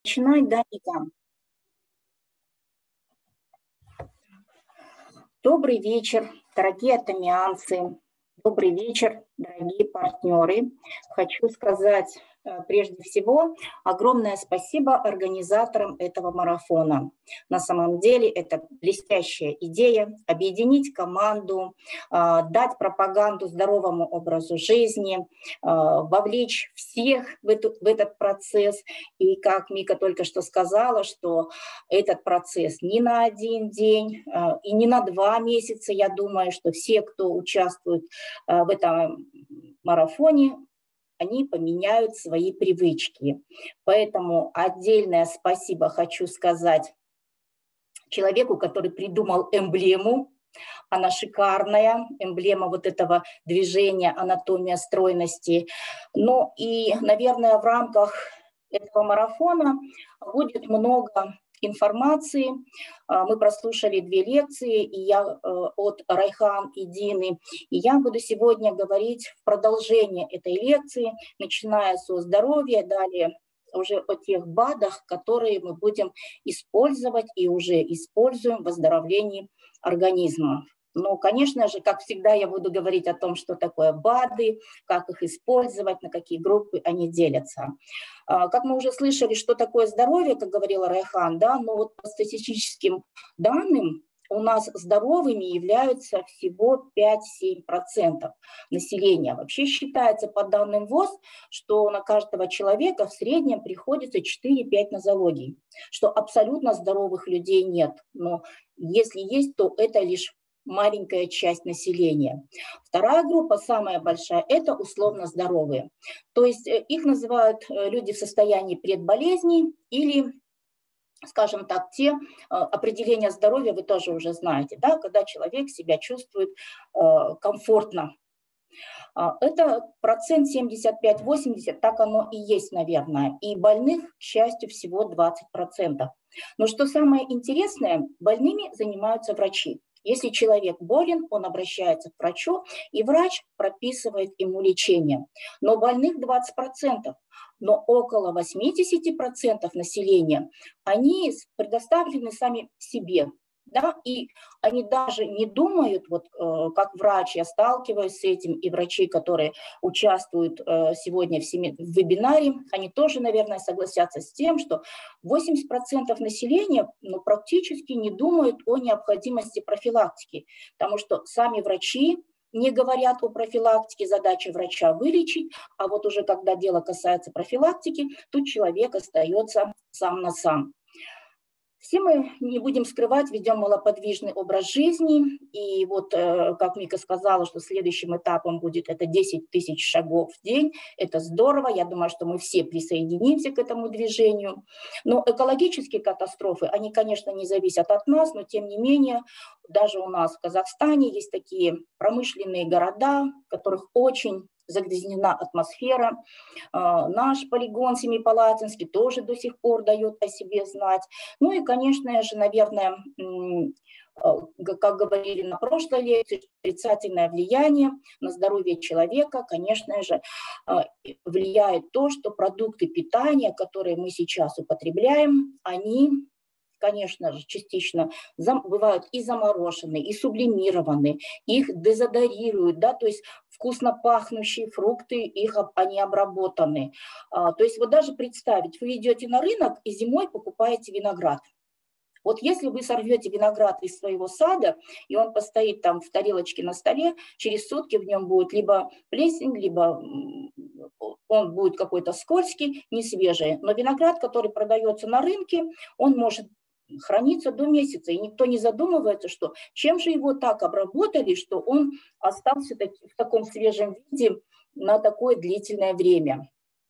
Начинать, да, Ника? Добрый вечер, дорогие атомианцы. Добрый вечер, дорогие партнеры. Хочу сказать прежде всего огромное спасибо организаторам этого марафона. На самом деле это блестящая идея объединить команду, дать пропаганду здоровому образу жизни, вовлечь всех в этот процесс. И как Мика только что сказала, что этот процесс не на один день и не на 2 месяца. Я думаю, что все, кто участвует в этом марафоне, они поменяют свои привычки. Поэтому отдельное спасибо хочу сказать человеку, который придумал эмблему. Она шикарная, эмблема вот этого движения «Анатомия стройности». Ну и, наверное, в рамках этого марафона будет много информации. Мы прослушали 2 лекции от Райхан и Дины. И я буду сегодня говорить в продолжение этой лекции, начиная со здоровья, далее уже о тех БАДах, которые мы будем использовать и уже используем в оздоровлении организма. Но, конечно же, как всегда, я буду говорить о том, что такое БАДы, как их использовать, на какие группы они делятся. Как мы уже слышали, что такое здоровье, как говорила Райхан, да, но вот по статистическим данным у нас здоровыми являются всего 5-7% населения. Вообще считается по данным ВОЗ, что на каждого человека в среднем приходится 4-5 нозологий, что абсолютно здоровых людей нет. Но если есть, то это лишь маленькая часть населения. Вторая группа, самая большая, это условно здоровые. То есть их называют люди в состоянии предболезней или, скажем так, те определения здоровья вы тоже уже знаете, да, когда человек себя чувствует комфортно. Это процент 75-80, так оно и есть, наверное. И больных, к счастью, всего 20%. Но что самое интересное, больными занимаются врачи. Если человек болен, он обращается к врачу, и врач прописывает ему лечение. Но больных 20%, но около 80% населения, они предоставлены сами себе. Да, и они даже не думают, вот как врач, я сталкиваюсь с этим, и врачи, которые участвуют сегодня в вебинаре, они тоже, наверное, согласятся с тем, что 80% населения практически не думают о необходимости профилактики, потому что сами врачи не говорят о профилактике, задача врача вылечить, а вот уже когда дело касается профилактики, тут человек остается сам на сам. Все мы, не будем скрывать, ведем малоподвижный образ жизни. И вот, как Мика сказала, что следующим этапом будет это 10 тысяч шагов в день. Это здорово. Я думаю, что мы все присоединимся к этому движению. Но экологические катастрофы, они, конечно, не зависят от нас, но тем не менее, даже у нас в Казахстане есть такие промышленные города, в которых очень загрязнена атмосфера. Наш полигон Семипалатинский тоже до сих пор дает о себе знать. Ну и, конечно же, наверное, как говорили на прошлой лекции, отрицательное влияние на здоровье человека, конечно же, влияет то, что продукты питания, которые мы сейчас употребляем, они, конечно же, частично бывают и заморожены, и сублимированы, их дезодорируют, да, то есть вкусно пахнущие фрукты, они обработаны. То есть вот даже представить, вы идете на рынок и зимой покупаете виноград. Вот если вы сорвете виноград из своего сада, и он постоит там в тарелочке на столе, через сутки в нем будет либо плесень, либо он будет какой-то скользкий, не свежий. Но виноград, который продается на рынке, он может хранится до месяца, и никто не задумывается, что чем же его так обработали, что он остался в таком свежем виде на такое длительное время.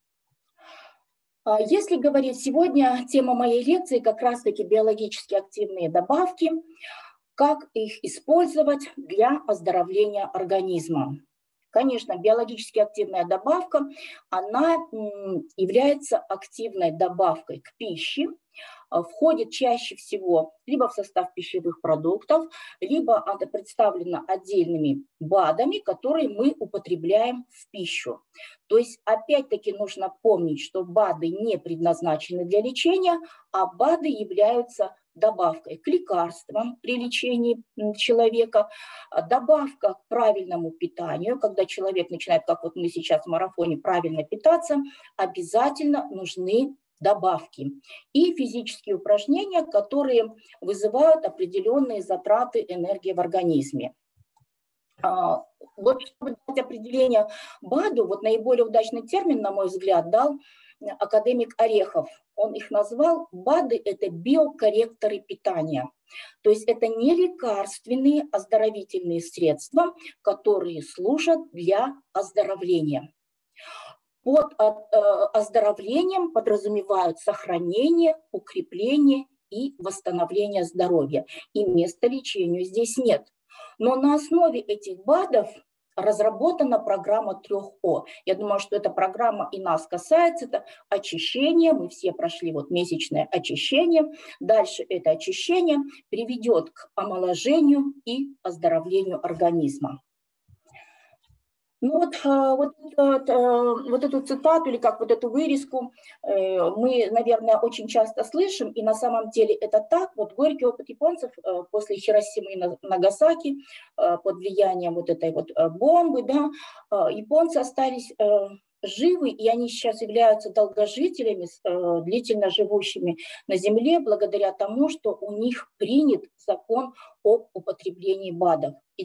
Если говорить сегодня, тема моей лекции как раз-таки биологически активные добавки, как их использовать для оздоровления организма. Конечно, биологически активная добавка, она является активной добавкой к пище, входит чаще всего либо в состав пищевых продуктов, либо она представлена отдельными БАДами, которые мы употребляем в пищу. То есть опять-таки нужно помнить, что БАДы не предназначены для лечения, а БАДы являются добавкой к лекарствам при лечении человека, добавка к правильному питанию. Когда человек начинает, как вот мы сейчас в марафоне, правильно питаться, обязательно нужны добавки и физические упражнения, которые вызывают определенные затраты энергии в организме. Вот чтобы дать определение БАДу, вот наиболее удачный термин, на мой взгляд, дал академик Орехов. Он их назвал БАДы – это биокорректоры питания. То есть это не лекарственные оздоровительные средства, которые служат для оздоровления. Под оздоровлением подразумевают сохранение, укрепление и восстановление здоровья. И места лечению здесь нет. Но на основе этих БАДов разработана программа 3О. Я думаю, что эта программа и нас касается. Это очищение. Мы все прошли вот месячное очищение. Дальше это очищение приведет к омоложению и оздоровлению организма. Ну вот эту цитату или как вот эту вырезку мы, наверное, очень часто слышим, и на самом деле это так. Вот горький опыт японцев после Хиросимы и Нагасаки под влиянием вот этой вот бомбы, да, японцы остались живы, и они сейчас являются долгожителями, длительно живущими на Земле, благодаря тому, что у них принят закон об употреблении БАДов. И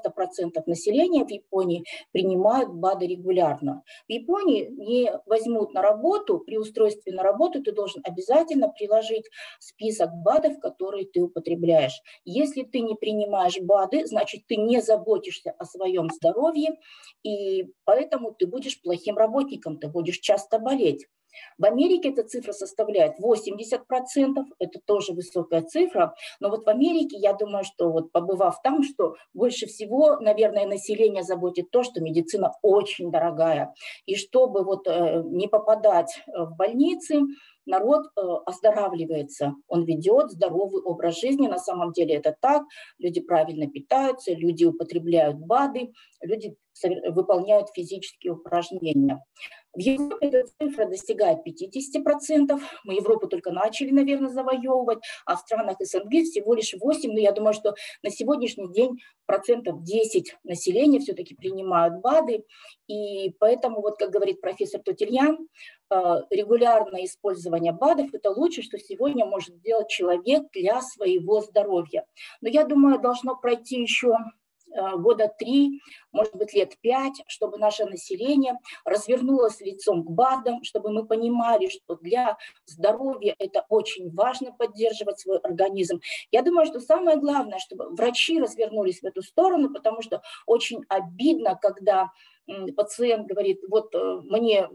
90% населения в Японии принимают БАДы регулярно. В Японии не возьмут на работу, при устройстве на работу ты должен обязательно приложить список БАДов, которые ты употребляешь. Если ты не принимаешь БАДы, значит, ты не заботишься о своем здоровье, и поэтому ты будешь плохим работником, ты будешь часто болеть. В Америке эта цифра составляет 80%, это тоже высокая цифра, но вот в Америке, я думаю, что вот побывав там, что больше всего, наверное, население заботит то, что медицина очень дорогая, и чтобы вот не попадать в больницы, народ оздоравливается, он ведет здоровый образ жизни, на самом деле это так, люди правильно питаются, люди употребляют БАДы, люди выполняют физические упражнения. В Европе эта цифра достигает 50%. Мы Европу только начали, наверное, завоевывать, а в странах СНГ всего лишь 8%. Но я думаю, что на сегодняшний день 10% населения все-таки принимают БАДы. И поэтому, вот как говорит профессор Тотильян, регулярное использование БАДов – это лучшее, что сегодня может сделать человек для своего здоровья. Но я думаю, должно пройти еще года 3, может быть, лет 5, чтобы наше население развернулось лицом к БАДам, чтобы мы понимали, что для здоровья это очень важно поддерживать свой организм. Я думаю, что самое главное, чтобы врачи развернулись в эту сторону, потому что очень обидно, когда пациент говорит, вот мне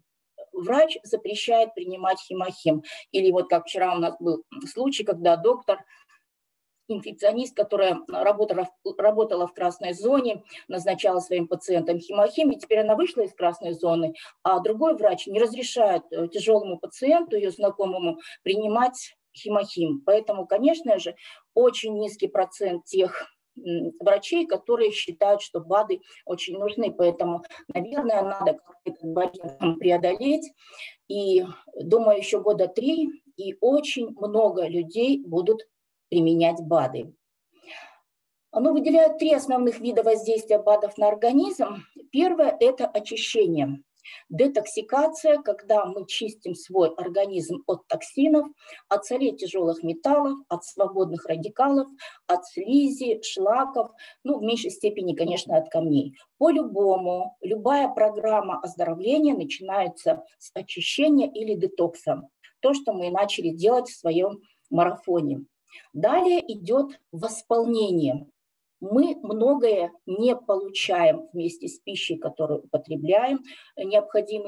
врач запрещает принимать химохим. Или вот как вчера у нас был случай, когда доктор, инфекционист, которая работала в красной зоне, назначала своим пациентам химохим, и теперь она вышла из красной зоны, а другой врач не разрешает тяжелому пациенту, ее знакомому, принимать химохим. Поэтому, конечно же, очень низкий процент тех врачей, которые считают, что БАДы очень нужны. Поэтому, наверное, надо этот барьер преодолеть. И думаю, еще года 3, и очень много людей будут применять БАДы. Оно выделяет 3 основных вида воздействия БАДов на организм. Первое – это очищение. Детоксикация, когда мы чистим свой организм от токсинов, от солей тяжелых металлов, от свободных радикалов, от слизи, шлаков, ну, в меньшей степени, конечно, от камней. По-любому, любая программа оздоровления начинается с очищения или детокса. То, что мы начали делать в своем марафоне. Далее идет восполнение. Мы многое не получаем вместе с пищей, которую употребляем, необходимые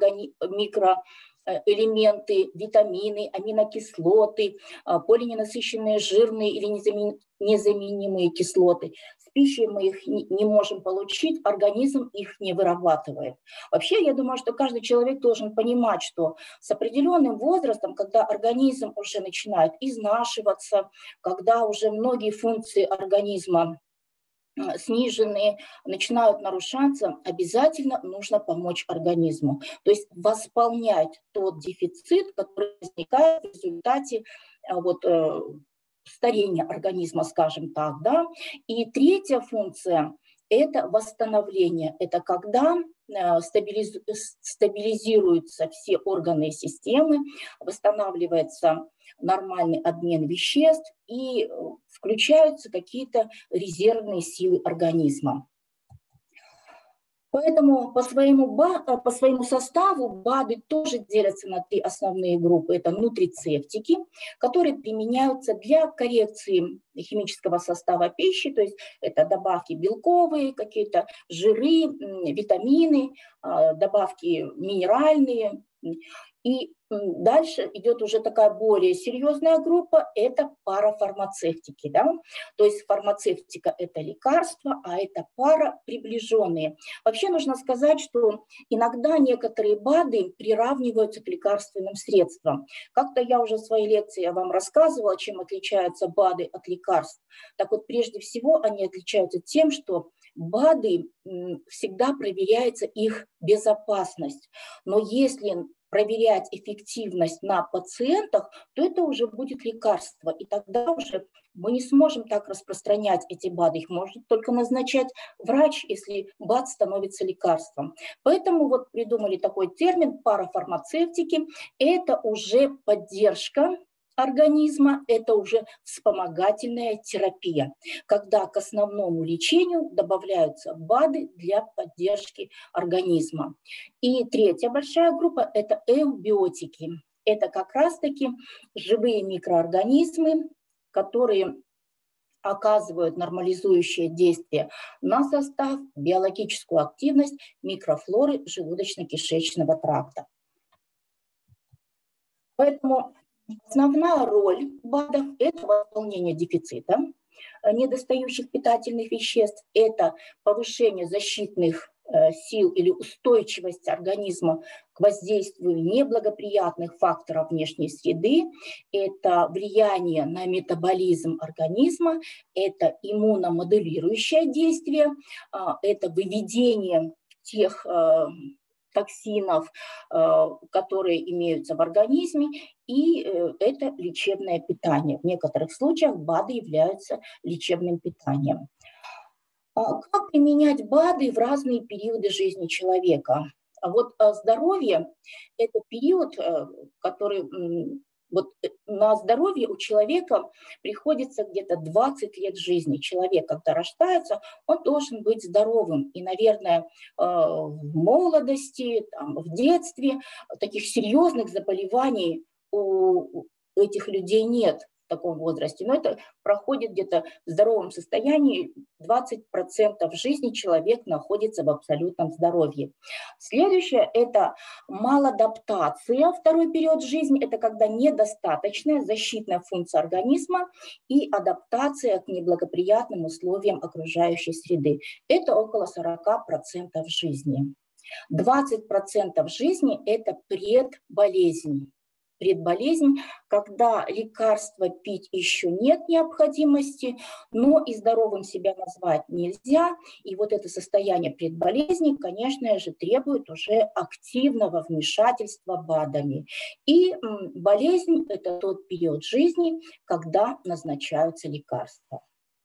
микроэлементы, витамины, аминокислоты, полиненасыщенные жирные или незаменимые кислоты. С пищей мы их не можем получить, организм их не вырабатывает. Вообще, я думаю, что каждый человек должен понимать, что с определенным возрастом, когда организм уже начинает изнашиваться, когда уже многие функции организма сниженные, начинают нарушаться, обязательно нужно помочь организму. То есть восполнять тот дефицит, который возникает в результате старения организма, скажем так. Да? И третья функция – это восстановление. Это когда стабилизируются все органы и системы, восстанавливается нормальный обмен веществ и включаются какие-то резервные силы организма. Поэтому по своему составу БАДы тоже делятся на 3 основные группы. Это нутрицептики, которые применяются для коррекции химического состава пищи, то есть это добавки белковые, какие-то жиры, витамины, добавки минеральные. И дальше идет уже такая более серьезная группа, это парафармацевтики. Да? То есть фармацевтика – это лекарства, а это параприближенные. Вообще нужно сказать, что иногда некоторые БАДы приравниваются к лекарственным средствам. Как-то я уже в своей лекции вам рассказывала, чем отличаются БАДы от лекарств. Так вот, прежде всего, они отличаются тем, что БАДы всегда проверяется их безопасность. Но если проверять эффективность на пациентах, то это уже будет лекарство. И тогда уже мы не сможем так распространять эти БАДы. Их может только назначать врач, если БАД становится лекарством. Поэтому вот придумали такой термин парафармацевтики. Это уже поддержка организма, это уже вспомогательная терапия, когда к основному лечению добавляются БАДы для поддержки организма. И третья большая группа – это эубиотики. Это как раз-таки живые микроорганизмы, которые оказывают нормализующее действие на состав, биологическую активность микрофлоры желудочно-кишечного тракта. Поэтому основная роль БАДов – это восполнение дефицита недостающих питательных веществ, это повышение защитных сил или устойчивость организма к воздействию неблагоприятных факторов внешней среды, это влияние на метаболизм организма, это иммуномодулирующее действие, это выведение тех токсинов, которые имеются в организме, и это лечебное питание. В некоторых случаях БАДы являются лечебным питанием. Как применять БАДы в разные периоды жизни человека? Вот здоровье – это период, который… Вот на здоровье у человека приходится где-то 20 лет жизни. Человек, когда рождается, он должен быть здоровым. И, наверное, в молодости, в детстве таких серьезных заболеваний у этих людей нет в таком возрасте. Но это проходит где-то в здоровом состоянии. 20% жизни человек находится в абсолютном здоровье. Следующее – это маладаптация. Второй период жизни – это когда недостаточная защитная функция организма и адаптация к неблагоприятным условиям окружающей среды. Это около 40% жизни. 20% жизни – это предболезнь. Предболезнь, когда лекарства пить еще нет необходимости, но и здоровым себя назвать нельзя. И вот это состояние предболезни, конечно же, требует уже активного вмешательства БАДами. И болезнь – это тот период жизни, когда назначаются лекарства.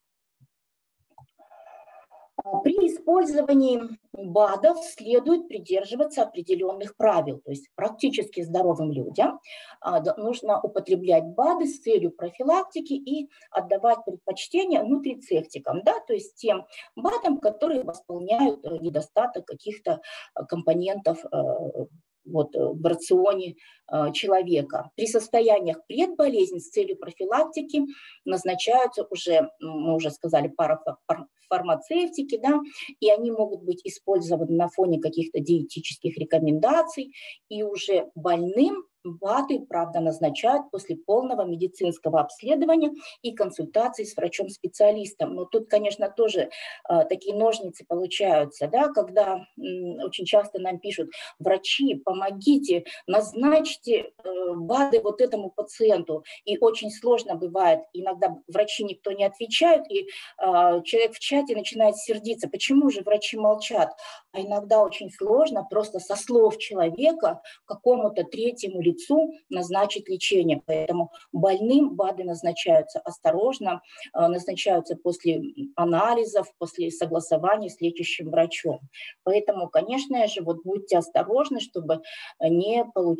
При использовании БАДов следует придерживаться определенных правил. То есть практически здоровым людям нужно употреблять БАДы с целью профилактики и отдавать предпочтение нутрицептикам, да, то есть тем БАДам, которые восполняют недостаток каких-то компонентов в рационе человека. При состояниях предболезни с целью профилактики назначаются уже, мы уже сказали, парафармацевтики, да, и они могут быть использованы на фоне каких-то диетических рекомендаций, и уже больным БАДы, правда, назначают после полного медицинского обследования и консультации с врачом-специалистом. Но тут, конечно, тоже такие ножницы получаются, да, когда очень часто нам пишут: врачи, помогите, назначьте БАДы вот этому пациенту. И очень сложно бывает, иногда врачи никто не отвечает, и человек в чате начинает сердиться, почему же врачи молчат. А иногда очень сложно просто со слов человека какому-то третьему лицу назначить лечение. Поэтому больным БАДы назначаются осторожно, назначаются после анализов, после согласования с лечащим врачом. Поэтому, конечно же, вот будьте осторожны, чтобы не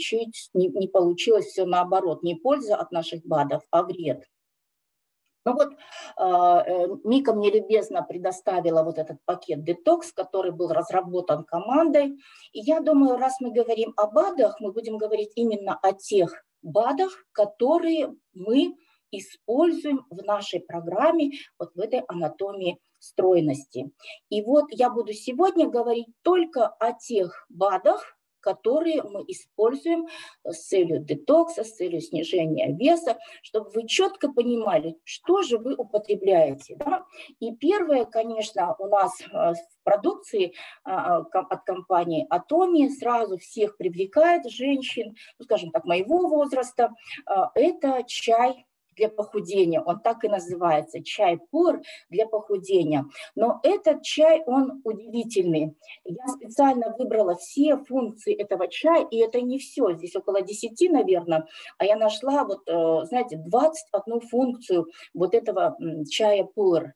получилось все наоборот, не польза от наших БАДов, а вред. Ну вот, Мика мне любезно предоставила вот этот пакет детокс, который был разработан командой. И я думаю, раз мы говорим о БАДах, мы будем говорить именно о тех БАДах, которые мы используем в нашей программе, вот в этой анатомии стройности. И вот я буду сегодня говорить только о тех БАДах, которые мы используем с целью детокса, с целью снижения веса, чтобы вы четко понимали, что же вы употребляете. Да? И первое, конечно, у нас в продукции от компании Atomy сразу всех привлекает женщин, ну, скажем так, моего возраста, это чай для похудения. Он так и называется, чай-пуэр для похудения. Но этот чай, он удивительный. Я специально выбрала все функции этого чая, и это не все, здесь около 10, наверное, а я нашла, вот, знаете, 21 функцию вот этого чая-пуэр.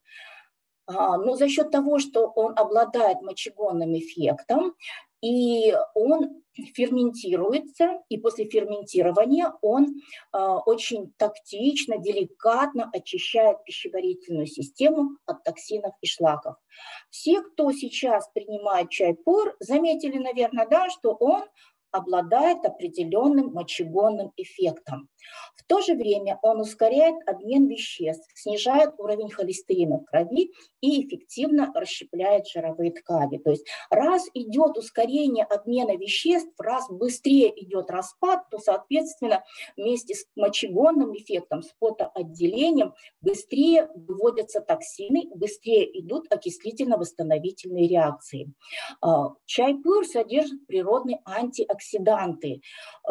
Но за счет того, что он обладает мочегонным эффектом, и он ферментируется, и после ферментирования он очень тактично, деликатно очищает пищеварительную систему от токсинов и шлаков. Все, кто сейчас принимает чай-пуэр, заметили, наверное, да, что он обладает определенным мочегонным эффектом. В то же время он ускоряет обмен веществ, снижает уровень холестерина в крови и эффективно расщепляет жировые ткани. То есть раз идет ускорение обмена веществ, раз быстрее идет распад, то, соответственно, вместе с мочегонным эффектом, с потоотделением быстрее выводятся токсины, быстрее идут окислительно-восстановительные реакции. Чай-пуэр содержит природные антиоксиданты,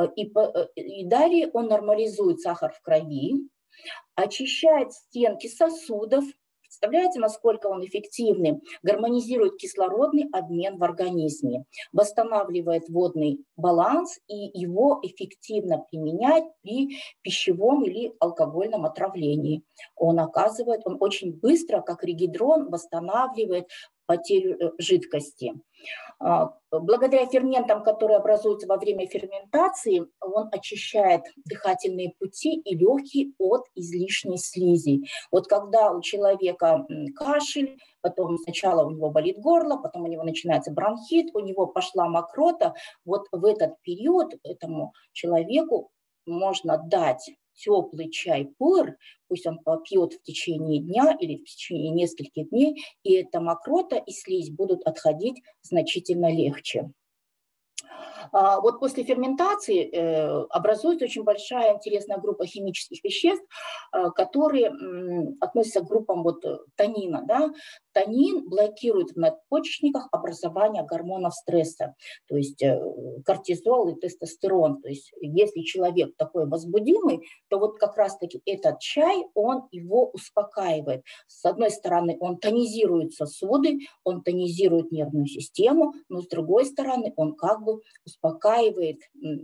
и далее он нормализует сахар в крови, очищает стенки сосудов. Представляете, насколько он эффективный? Гармонизирует кислородный обмен в организме, восстанавливает водный баланс и его эффективно применять при пищевом или алкогольном отравлении. Он очень быстро, как регидрон, восстанавливает потерю жидкости. Благодаря ферментам, которые образуются во время ферментации, он очищает дыхательные пути и легкие от излишней слизи. Вот когда у человека кашель, потом сначала у него болит горло, потом у него начинается бронхит, у него пошла мокрота, вот в этот период этому человеку можно дать теплый чай-пуэр, пусть он попьет в течение дня или в течение нескольких дней, и эта мокрота и слизь будут отходить значительно легче. Вот после ферментации образуется очень большая интересная группа химических веществ, которые относятся к группам танина. Да? Танин блокирует в надпочечниках образование гормонов стресса, то есть кортизол и тестостерон. То есть если человек такой возбудимый, то вот как раз-таки этот чай, он его успокаивает. С одной стороны, он тонизирует сосуды, он тонизирует нервную систему, но с другой стороны, он как бы успокаивает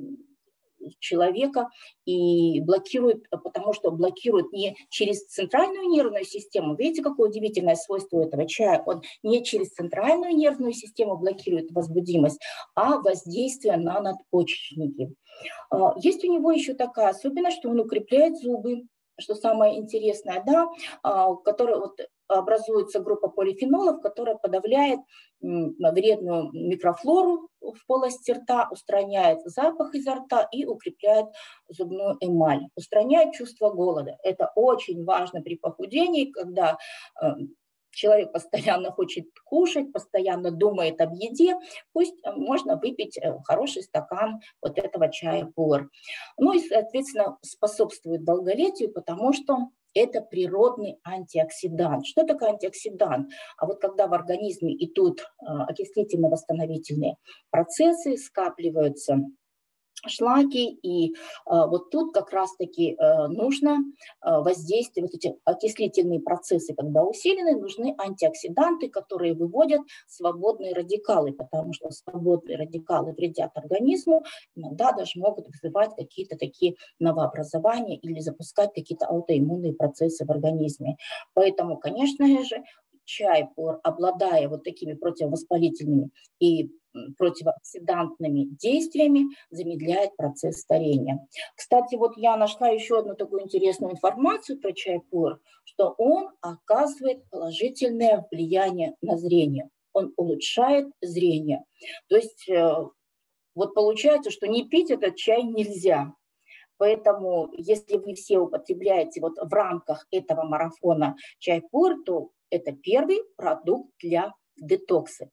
человека и блокирует, потому что блокирует не через центральную нервную систему. Видите, какое удивительное свойство этого чая? Он не через центральную нервную систему блокирует возбудимость, а воздействие на надпочечники. Есть у него еще такая особенность, что он укрепляет зубы, что самое интересное, да, который образуется группа полифенолов, которая подавляет вредную микрофлору в полости рта, устраняет запах изо рта и укрепляет зубную эмаль, устраняет чувство голода. Это очень важно при похудении, когда человек постоянно хочет кушать, постоянно думает об еде, пусть можно выпить хороший стакан вот этого чая пуэр. Ну и, соответственно, способствует долголетию, потому что это природный антиоксидант. Что такое антиоксидант? А вот когда в организме идут окислительно-восстановительные процессы, скапливаются шлаки, и вот тут как раз-таки нужно воздействие, вот эти окислительные процессы, когда усилены, нужны антиоксиданты, которые выводят свободные радикалы, потому что свободные радикалы вредят организму, иногда даже могут вызывать какие-то такие новообразования или запускать какие-то аутоиммунные процессы в организме. Поэтому, конечно же, чай, обладая вот такими противовоспалительными и противооксидантными действиями, замедляет процесс старения. Кстати, вот я нашла еще одну такую интересную информацию про чай пуэр, что он оказывает положительное влияние на зрение. Он улучшает зрение. То есть вот получается, что не пить этот чай нельзя. Поэтому, если вы все употребляете вот в рамках этого марафона чай пуэр, то это первый продукт для детокса.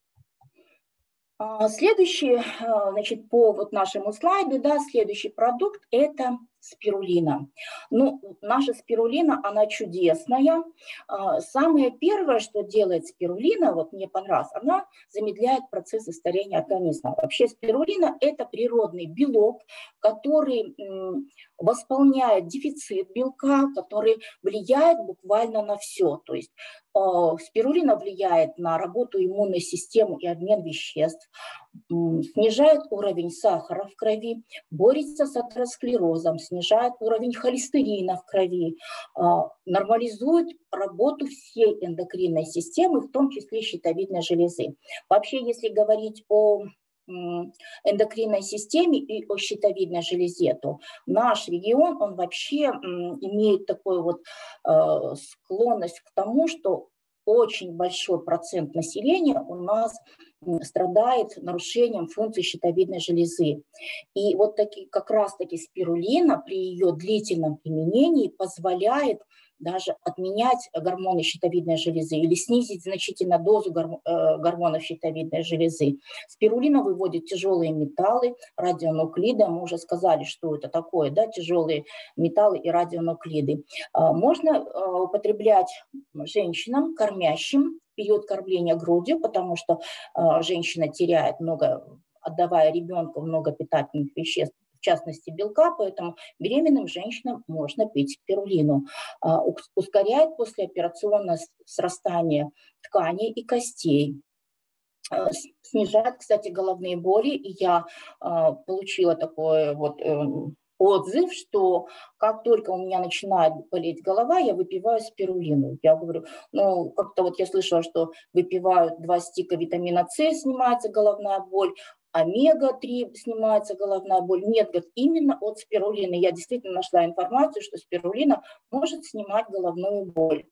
Следующий, значит, по вот нашему слайду, да, следующий продукт – это спирулина. Ну, наша спирулина, она чудесная. Самое первое, что делает спирулина, вот мне понравилось, она замедляет процессы старения организма. Вообще спирулина – это природный белок, который восполняет дефицит белка, который влияет буквально на все. То есть спирулина влияет на работу иммунной системы и обмен веществ, снижает уровень сахара в крови, борется с атеросклерозом, снижает уровень холестерина в крови, нормализует работу всей эндокринной системы, в том числе щитовидной железы. Вообще, если говорить о эндокринной системе и о щитовидной железе, то наш регион, он вообще имеет такую вот склонность к тому, что очень большой процент населения у нас страдает нарушением функции щитовидной железы. И вот как раз-таки спирулина при ее длительном применении позволяет даже отменять гормоны щитовидной железы или снизить значительно дозу гормонов щитовидной железы. Спирулина выводит тяжелые металлы, радионуклиды. Мы уже сказали, что это такое, да, тяжелые металлы и радионуклиды. Можно употреблять женщинам, кормящим, в период кормления грудью, потому что женщина теряет много, отдавая ребенку много питательных веществ, в частности белка, поэтому беременным женщинам можно пить спирулину. Ускоряет послеоперационное срастание тканей и костей. Снижает, кстати, головные боли. И я получила такой вот отзыв, что как только у меня начинает болеть голова, я выпиваю спирулину. Я говорю, ну, как-то вот я слышала, что выпивают 2 стика витамина С, снимается головная боль, омега-3 снимается головная боль. Нет, говорит, именно от спирулины. Я действительно нашла информацию, что спирулина может снимать головную боль.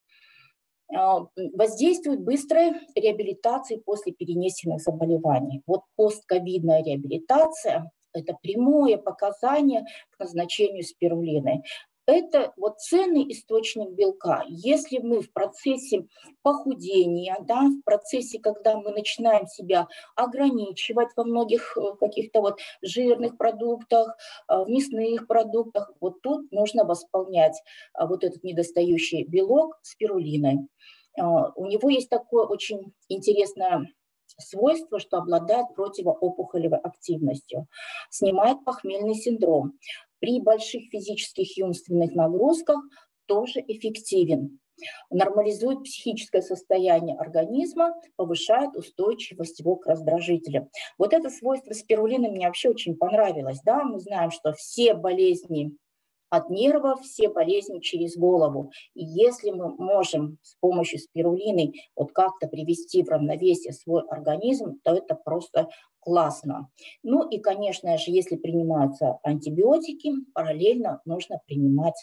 Воздействует быстрой реабилитации после перенесенных заболеваний. Вот постковидная реабилитация – это прямое показание к назначению спирулины. Это вот ценный источник белка. Если мы в процессе похудения, да, в процессе, когда мы начинаем себя ограничивать во многих каких-то вот жирных продуктах, в мясных продуктах, вот тут нужно восполнять вот этот недостающий белок спирулиной. У него есть такое очень интересное свойство, что обладает противоопухолевой активностью, снимает похмельный синдром. При больших физических и умственных нагрузках тоже эффективен. Нормализует психическое состояние организма, повышает устойчивость его к раздражителям. Вот это свойство спирулины мне вообще очень понравилось. Да? Мы знаем, что все болезни от нервов, все болезни через голову. И если мы можем с помощью спирулины вот как-то привести в равновесие свой организм, то это просто классно. Ну и, конечно же, если принимаются антибиотики, параллельно нужно принимать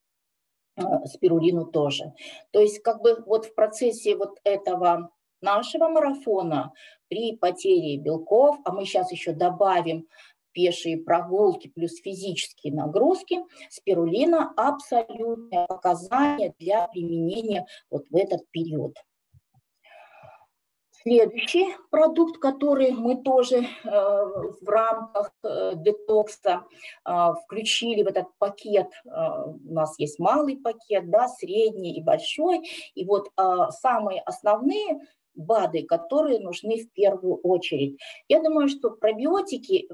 спирулину тоже. То есть как бы вот в процессе вот этого нашего марафона при потере белков, а мы сейчас еще добавим пешие прогулки плюс физические нагрузки, спирулина абсолютное показание для применения вот в этот период. Следующий продукт, который мы тоже в рамках детокса включили в этот пакет, у нас есть малый пакет, да, средний и большой, и вот самые основные БАДы, которые нужны в первую очередь. Я думаю, что пробиотики,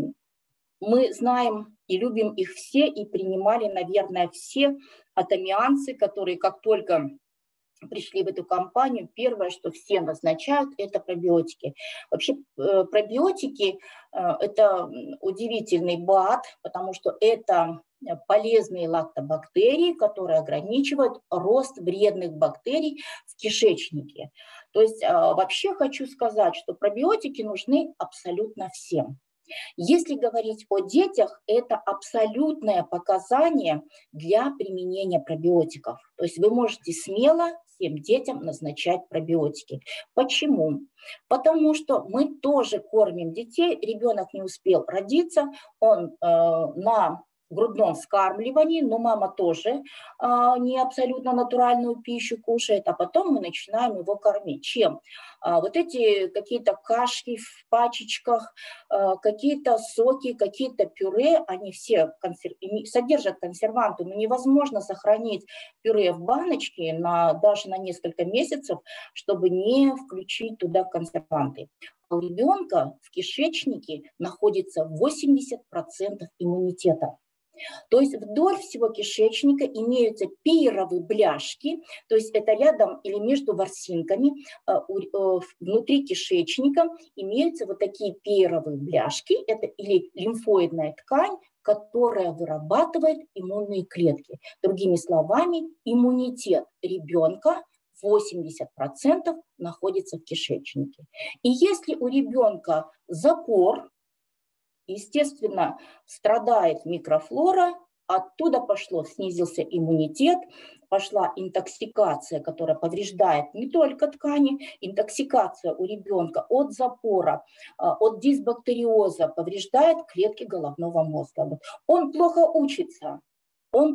мы знаем и любим их все, и принимали, наверное, все атомианцы, которые как только пришли в эту компанию, первое, что все назначают, это пробиотики. Вообще пробиотики – это удивительный БАД, потому что это полезные лактобактерии, которые ограничивают рост вредных бактерий в кишечнике. То есть вообще хочу сказать, что пробиотики нужны абсолютно всем. Если говорить о детях, это абсолютное показание для применения пробиотиков. То есть вы можете смело всем детям назначать пробиотики. Почему? Потому что мы тоже кормим детей, ребенок не успел родиться, он на грудном вскармливании, но мама тоже не абсолютно натуральную пищу кушает, а потом мы начинаем его кормить. Чем? Вот эти какие-то кашки в пачечках, какие-то соки, какие-то пюре, они все содержат консерванты, но невозможно сохранить пюре в баночке даже на несколько месяцев, чтобы не включить туда консерванты. У ребенка в кишечнике находится 80% иммунитета. То есть вдоль всего кишечника имеются пирровые бляшки, то есть это рядом или между ворсинками, внутри кишечника имеются вот такие пирровые бляшки, это или лимфоидная ткань, которая вырабатывает иммунные клетки. Другими словами, иммунитет ребенка 80% находится в кишечнике. И если у ребенка запор, естественно, страдает микрофлора, оттуда снизился иммунитет, пошла интоксикация, которая повреждает не только ткани, интоксикация у ребенка от запора, от дисбактериоза повреждает клетки головного мозга. Он плохо учится. Он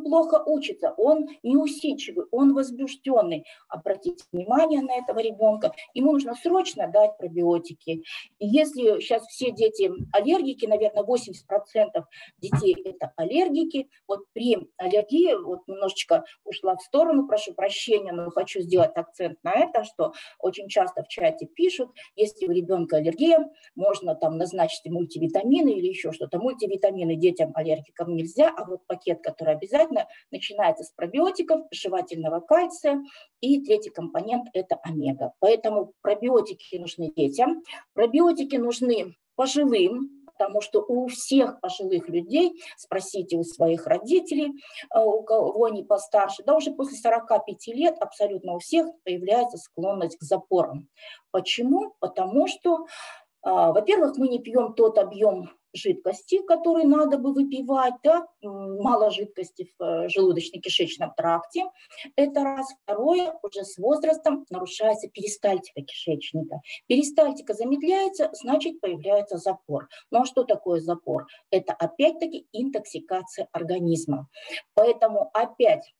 неусидчивый, он возбужденный. Обратите внимание на этого ребенка. Ему нужно срочно дать пробиотики. И если сейчас все дети аллергики, наверное, 80% детей это аллергики, вот при аллергии, вот немножечко ушла в сторону, прошу прощения, но хочу сделать акцент на это, что очень часто в чате пишут, если у ребенка аллергия, можно там назначить мультивитамины или еще что-то. Мультивитамины детям аллергикам нельзя, а вот пакет, который обязательно начинается с пробиотиков, жевательного кальция, и третий компонент – это омега. Поэтому пробиотики нужны детям, пробиотики нужны пожилым, потому что у всех пожилых людей, спросите у своих родителей, у кого они постарше, да уже после 45 лет абсолютно у всех появляется склонность к запорам. Почему? Потому что, во-первых, мы не пьем тот объем жидкости, который надо бы выпивать, да? Мало жидкости в желудочно-кишечном тракте. Это раз. Второе, уже с возрастом нарушается перистальтика кишечника. Перистальтика замедляется, значит появляется запор. Ну а что такое запор? Это опять-таки интоксикация организма. Поэтому опять,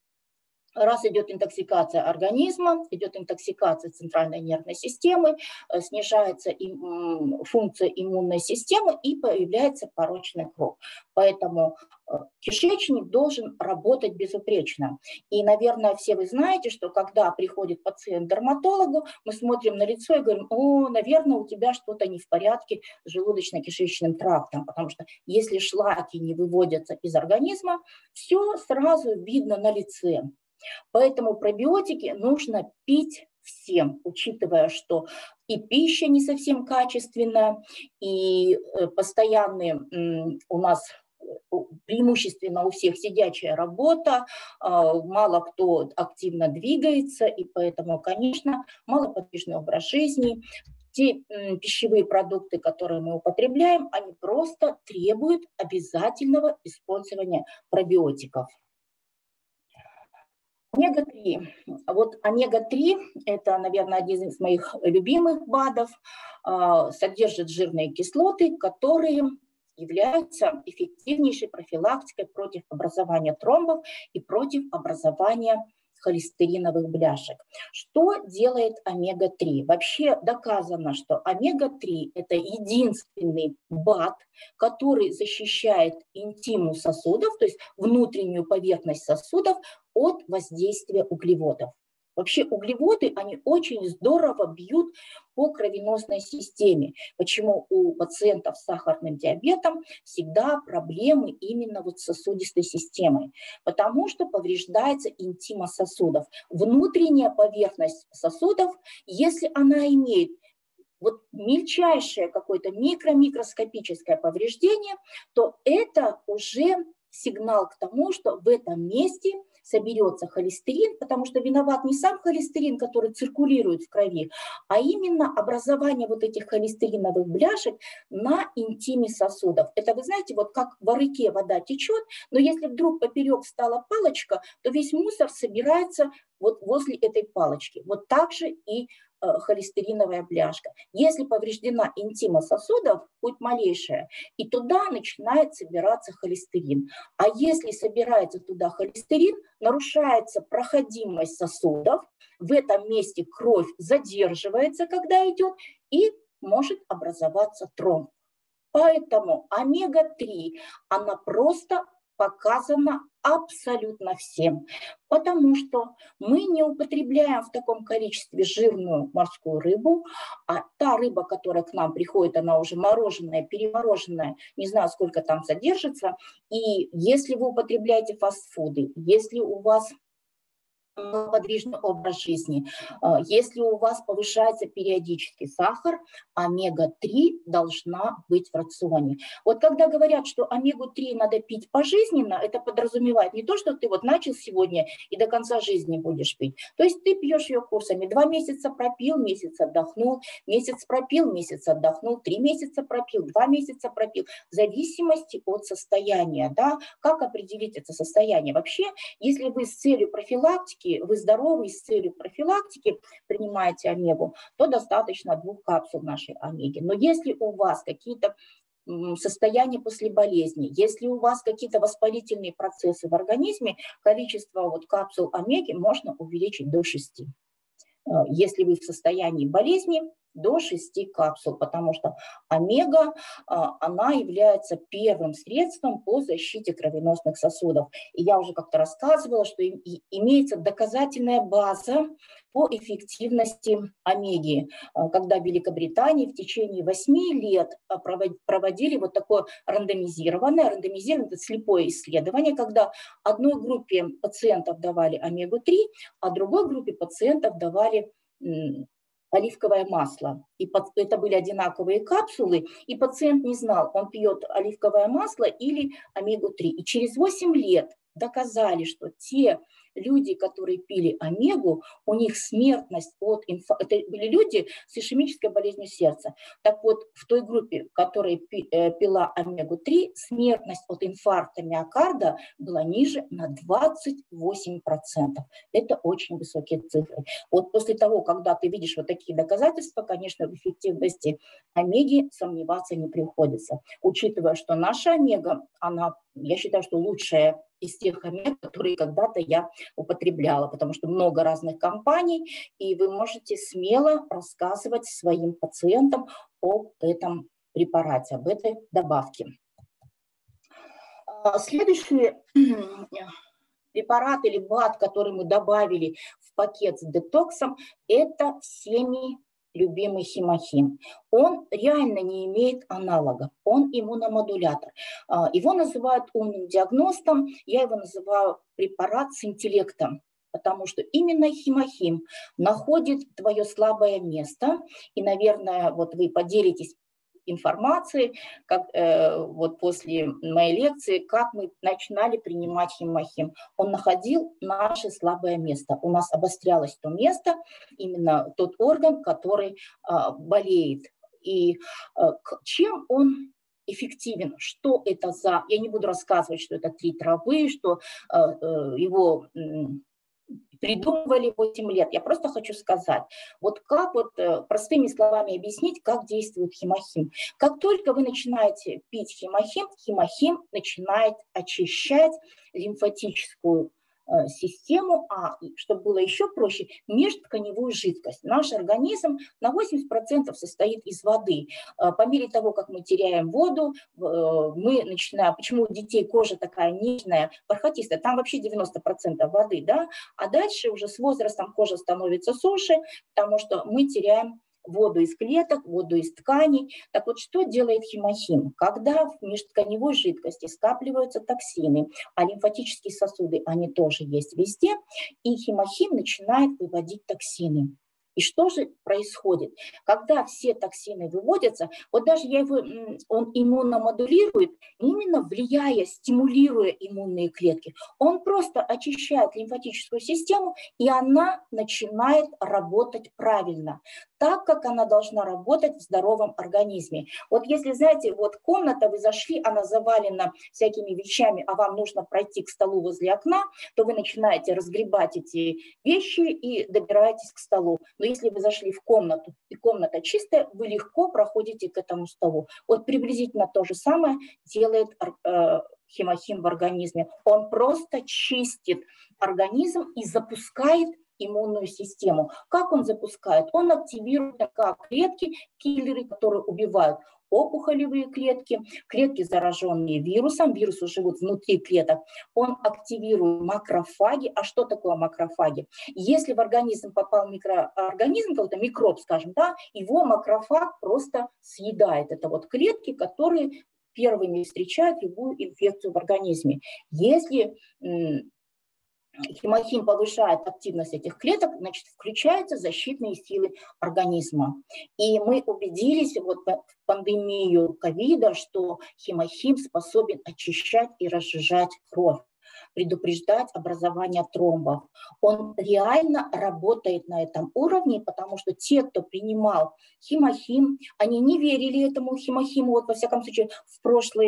раз идет интоксикация организма, идет интоксикация центральной нервной системы, снижается функция иммунной системы и появляется порочный круг. Поэтому кишечник должен работать безупречно. И, наверное, все вы знаете, что когда приходит пациент к дерматологу, мы смотрим на лицо и говорим: о, наверное, у тебя что-то не в порядке с желудочно-кишечным трактом, потому что если шлаки не выводятся из организма, все сразу видно на лице. Поэтому пробиотики нужно пить всем, учитывая, что и пища не совсем качественная, и постоянные у нас преимущественно у всех сидячая работа, мало кто активно двигается, и поэтому, конечно, малоподвижный образ жизни. Те пищевые продукты, которые мы употребляем, они просто требуют обязательного использования пробиотиков. Омега-3. Вот омега-3 – это, наверное, один из моих любимых БАДов, содержит жирные кислоты, которые являются эффективнейшей профилактикой против образования тромбов и против образования холестериновых бляшек. Что делает омега-3? Вообще доказано, что омега-3 – это единственный БАД, который защищает интиму сосудов, то есть внутреннюю поверхность сосудов, от воздействия углеводов. Вообще углеводы, они очень здорово бьют по кровеносной системе. Почему у пациентов с сахарным диабетом всегда проблемы именно вот с сосудистой системой? Потому что повреждается интима сосудов. Внутренняя поверхность сосудов, если она имеет вот мельчайшее какое-то микроскопическое повреждение, то это уже сигнал к тому, что в этом месте соберется холестерин, потому что виноват не сам холестерин, который циркулирует в крови, а именно образование вот этих холестериновых бляшек на интиме сосудов. Это, вы знаете, вот как в реке вода течет, но если вдруг поперек стала палочка, то весь мусор собирается вот возле этой палочки. Вот так же и холестериновая бляшка. Если повреждена интима сосудов, хоть малейшая, и туда начинает собираться холестерин. А если собирается туда холестерин, нарушается проходимость сосудов, в этом месте кровь задерживается, когда идет, и может образоваться тромб. Поэтому омега-3, она просто показана абсолютно всем, потому что мы не употребляем в таком количестве жирную морскую рыбу, а та рыба, которая к нам приходит, она уже мороженая, перемороженная, не знаю, сколько там содержится, и если вы употребляете фастфуды, если у вас подвижный образ жизни. Если у вас повышается периодически сахар, омега-3 должна быть в рационе. Вот когда говорят, что омегу-3 надо пить пожизненно, это подразумевает не то, что ты вот начал сегодня и до конца жизни будешь пить. То есть ты пьешь ее курсами. 2 месяца пропил, месяц отдохнул, месяц пропил, месяц отдохнул, 3 месяца пропил, 2 месяца пропил. В зависимости от состояния. Да? Как определить это состояние? Вообще, если вы с целью профилактики, вы здоровы, с целью профилактики принимаете омегу, то достаточно 2 капсул нашей омеги. Но если у вас какие-то состояния после болезни, если у вас какие-то воспалительные процессы в организме, количество вот капсул омеги можно увеличить до 6. Если вы в состоянии болезни, до 6 капсул, потому что омега, она является первым средством по защите кровеносных сосудов. И я уже как-то рассказывала, что имеется доказательная база по эффективности омеги, когда в Великобритании в течение 8 лет проводили вот такое рандомизированное это слепое исследование, когда одной группе пациентов давали омегу-3, а другой группе пациентов давали оливковое масло. И это были одинаковые капсулы, и пациент не знал, он пьет оливковое масло или омегу-3. И через 8 лет доказали, что те люди, которые пили омегу, у них смертность от инфаркта, это были люди с ишемической болезнью сердца. Так вот, в той группе, которая пила омегу-3, смертность от инфаркта миокарда была ниже на 28%. Это очень высокие цифры. Вот после того, когда ты видишь вот такие доказательства, конечно, в эффективности омеги сомневаться не приходится. Учитывая, что наша омега, она, я считаю, что лучшая из тех омег, которые когда-то я употребляла, потому что много разных компаний, и вы можете смело рассказывать своим пациентам об этом препарате, об этой добавке. Следующий препарат или БАД, который мы добавили в пакет с детоксом, это всеми любимый химохим. Он реально не имеет аналога, он иммуномодулятор. Его называют умным диагностом, я его называю препарат с интеллектом, потому что именно химохим находит твое слабое место, и, наверное, вот вы поделитесь информации, как вот после моей лекции, как мы начинали принимать химохим. Он находил наше слабое место. У нас обострялось то место, именно тот орган, который болеет. И чем он эффективен? Что это за... Я не буду рассказывать, что это 3 травы, что его... придумывали 8 лет. Я просто хочу сказать, вот как вот простыми словами объяснить, как действует химохим. Как только вы начинаете пить химохим, химохим начинает очищать лимфатическую систему, чтобы было еще проще, межтканевую жидкость. Наш организм на 80% состоит из воды. По мере того, как мы теряем воду, мы начинаем, почему у детей кожа такая нежная, бархатистая, там вообще 90% воды, да, а дальше уже с возрастом кожа становится суше, потому что мы теряем воду из клеток, воду из тканей. Так вот, что делает хемохим? Когда в межтканевой жидкости скапливаются токсины, а лимфатические сосуды, они тоже есть везде, и хемохим начинает выводить токсины. И что же происходит? Когда все токсины выводятся, вот даже он иммуномодулирует, именно влияя, стимулируя иммунные клетки. Он просто очищает лимфатическую систему, и она начинает работать правильно, так, как она должна работать в здоровом организме. Вот если, знаете, вот комната, вы зашли, она завалена всякими вещами, а вам нужно пройти к столу возле окна, то вы начинаете разгребать эти вещи и добираетесь к столу. Но если вы зашли в комнату, и комната чистая, вы легко проходите к этому столу. Вот приблизительно то же самое делает хемохим в организме. Он просто чистит организм и запускает иммунную систему. Как он запускает? Он активирует клетки, киллеры, которые убивают опухолевые клетки, клетки, зараженные вирусом, вирусы живут внутри клеток. Он активирует макрофаги. А что такое макрофаги? Если в организм попал микроорганизм, какой-то микроб, скажем, да, его макрофаг просто съедает. Это вот клетки, которые первыми встречают любую инфекцию в организме. Если хемохим повышает активность этих клеток, значит, включаются защитные силы организма. И мы убедились вот в пандемию ковида, что хемохим способен очищать и разжижать кровь, предупреждать образование тромбов. Он реально работает на этом уровне, потому что те, кто принимал хемохим, они не верили этому хемохиму, вот во всяком случае в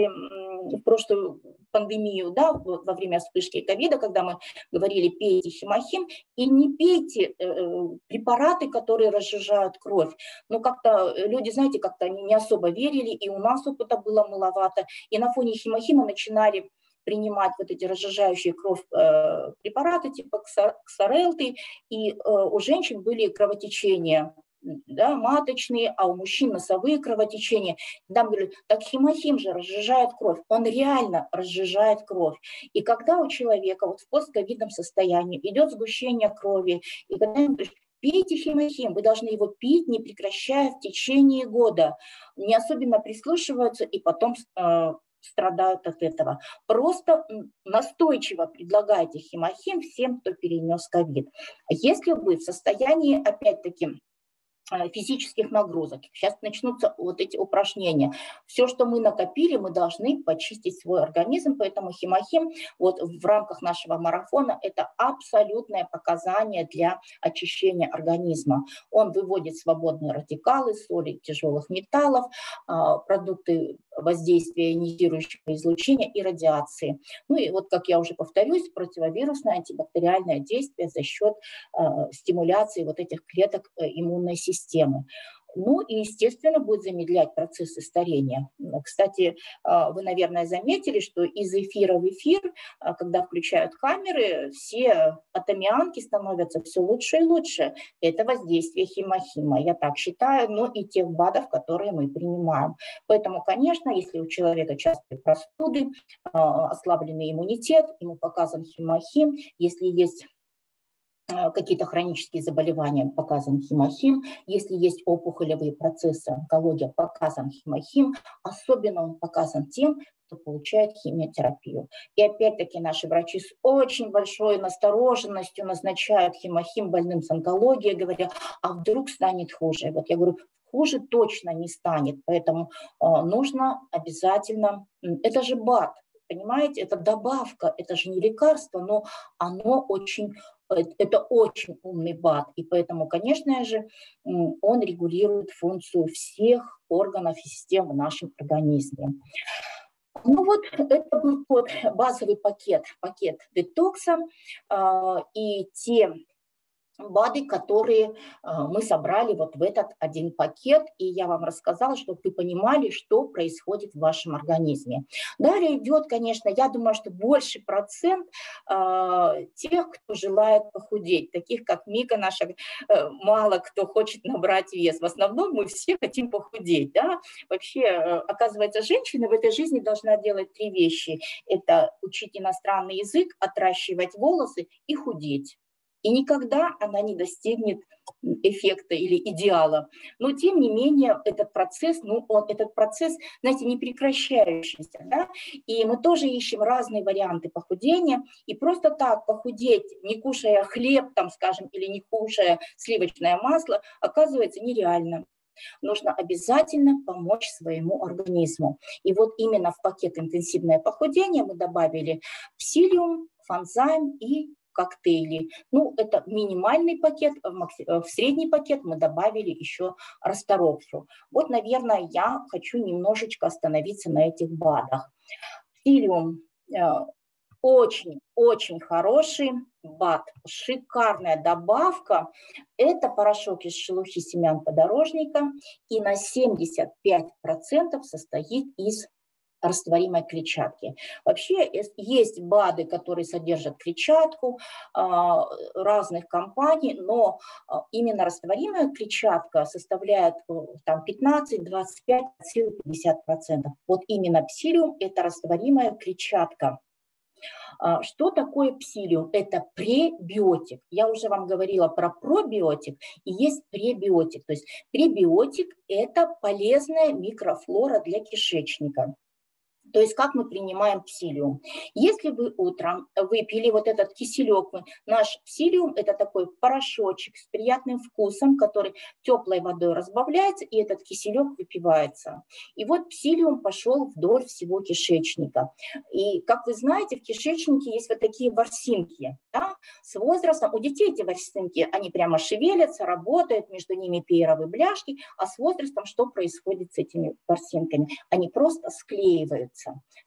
прошлую пандемию, да, во время вспышки ковида, когда мы говорили, пейте хемохим, и не пейте препараты, которые разжижают кровь. Но как-то люди, знаете, как-то они не особо верили, и у нас опыта было маловато, и на фоне хемохима начинали принимать вот эти разжижающие кровь препараты типа ксарелты, и у женщин были кровотечения, да, маточные, а у мужчин носовые кровотечения. Там говорят, так хемохим же разжижает кровь. Он реально разжижает кровь. И когда у человека вот в постковидном состоянии идет сгущение крови, и когда им говорят, пейте хемохим, вы должны его пить, не прекращая в течение года, не особенно прислушиваются и потом страдают от этого. Просто настойчиво предлагайте хемохим всем, кто перенес ковид. Если вы в состоянии, опять-таки, физических нагрузок. Сейчас начнутся вот эти упражнения. Все, что мы накопили, мы должны почистить свой организм, поэтому хемохим вот в рамках нашего марафона это абсолютное показание для очищения организма. Он выводит свободные радикалы, соли, тяжелых металлов, продукты воздействия ионизирующего излучения и радиации. Ну и вот, как я уже повторюсь, противовирусное антибактериальное действие за счет стимуляции вот этих клеток иммунной системы. Ну и, естественно, будет замедлять процессы старения. Кстати, вы, наверное, заметили, что из эфира в эфир, когда включают камеры, все атомианки становятся все лучше и лучше. Это воздействие хемохима, я так считаю, но и тех БАДов, которые мы принимаем. Поэтому, конечно, если у человека частые простуды, ослабленный иммунитет, ему показан хемохим, если есть какие-то хронические заболевания, показан хемохим. Если есть опухолевые процессы, онкология, показан хемохим. Особенно он показан тем, кто получает химиотерапию. И опять-таки наши врачи с очень большой настороженностью назначают хемохим больным с онкологией, говоря, а вдруг станет хуже. Вот я говорю, хуже точно не станет, поэтому нужно обязательно, это же БАД, понимаете, это добавка, это же не лекарство, но это очень умный БАД, и поэтому, конечно же, он регулирует функцию всех органов и систем в нашем организме. Ну вот, это был базовый пакет детокса, и те БАДы, которые мы собрали вот в этот один пакет, и я вам рассказала, чтобы вы понимали, что происходит в вашем организме. Далее идет, конечно, я думаю, что больше процент тех, кто желает похудеть, таких как Мика наша, мало кто хочет набрать вес. В основном мы все хотим похудеть, да? Вообще, оказывается, женщина в этой жизни должна делать 3 вещи. Это учить иностранный язык, отращивать волосы и худеть. И никогда она не достигнет эффекта или идеала. Но, тем не менее, этот процесс, знаете, не прекращающийся. Да? И мы тоже ищем разные варианты похудения. И просто так похудеть, не кушая хлеб, там, скажем, или не кушая сливочное масло, оказывается нереально. Нужно обязательно помочь своему организму. И вот именно в пакет «Интенсивное похудение» мы добавили псилиум, фанзайм и коктейли. Ну, это минимальный пакет, в средний пакет мы добавили еще расторопшу. Вот, наверное, я хочу немножечко остановиться на этих БАДах. Псилиум очень-очень хороший БАД, шикарная добавка. Это порошок из шелухи семян подорожника и на 75% состоит из растворимой клетчатки. Вообще есть БАДы, которые содержат клетчатку разных компаний, но именно растворимая клетчатка составляет там 15-25, от силы 50%. Вот именно псилиум – это растворимая клетчатка. Что такое псилиум? Это пребиотик. Я уже вам говорила про пробиотик, и есть пребиотик. То есть пребиотик – это полезная микрофлора для кишечника. То есть как мы принимаем псилиум. Если вы утром выпили вот этот киселек, наш псилиум – это такой порошочек с приятным вкусом, который теплой водой разбавляется, и этот киселек выпивается. И вот псилиум пошел вдоль всего кишечника. И, как вы знаете, в кишечнике есть вот такие ворсинки. Да? С возрастом у детей эти ворсинки, они прямо шевелятся, работают, между ними пейровые бляшки, а с возрастом что происходит с этими ворсинками? Они просто склеиваются,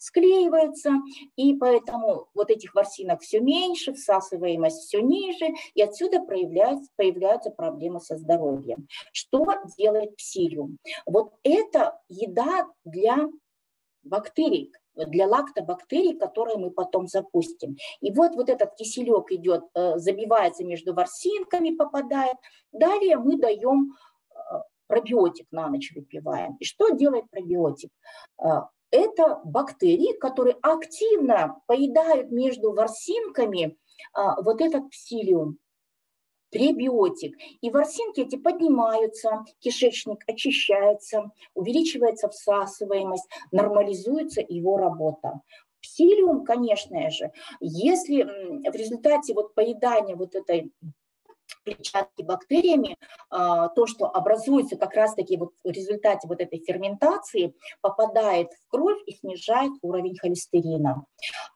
и поэтому вот этих ворсинок все меньше, всасываемость все ниже, и отсюда появляются проблемы со здоровьем. Что делает псилиум? Вот это еда для бактерий, для лактобактерий, которые мы потом запустим. И вот этот киселек идет, забивается между ворсинками, попадает. Далее мы даем пробиотик на ночь, выпиваем. И что делает пробиотик? Это бактерии, которые активно поедают между ворсинками вот этот псилиум, пребиотик. И ворсинки эти поднимаются, кишечник очищается, увеличивается всасываемость, нормализуется его работа. Псилиум, конечно же, если в результате поедания этой клетчатки бактериями, то, что образуется как раз-таки в результате этой ферментации, попадает в кровь и снижает уровень холестерина.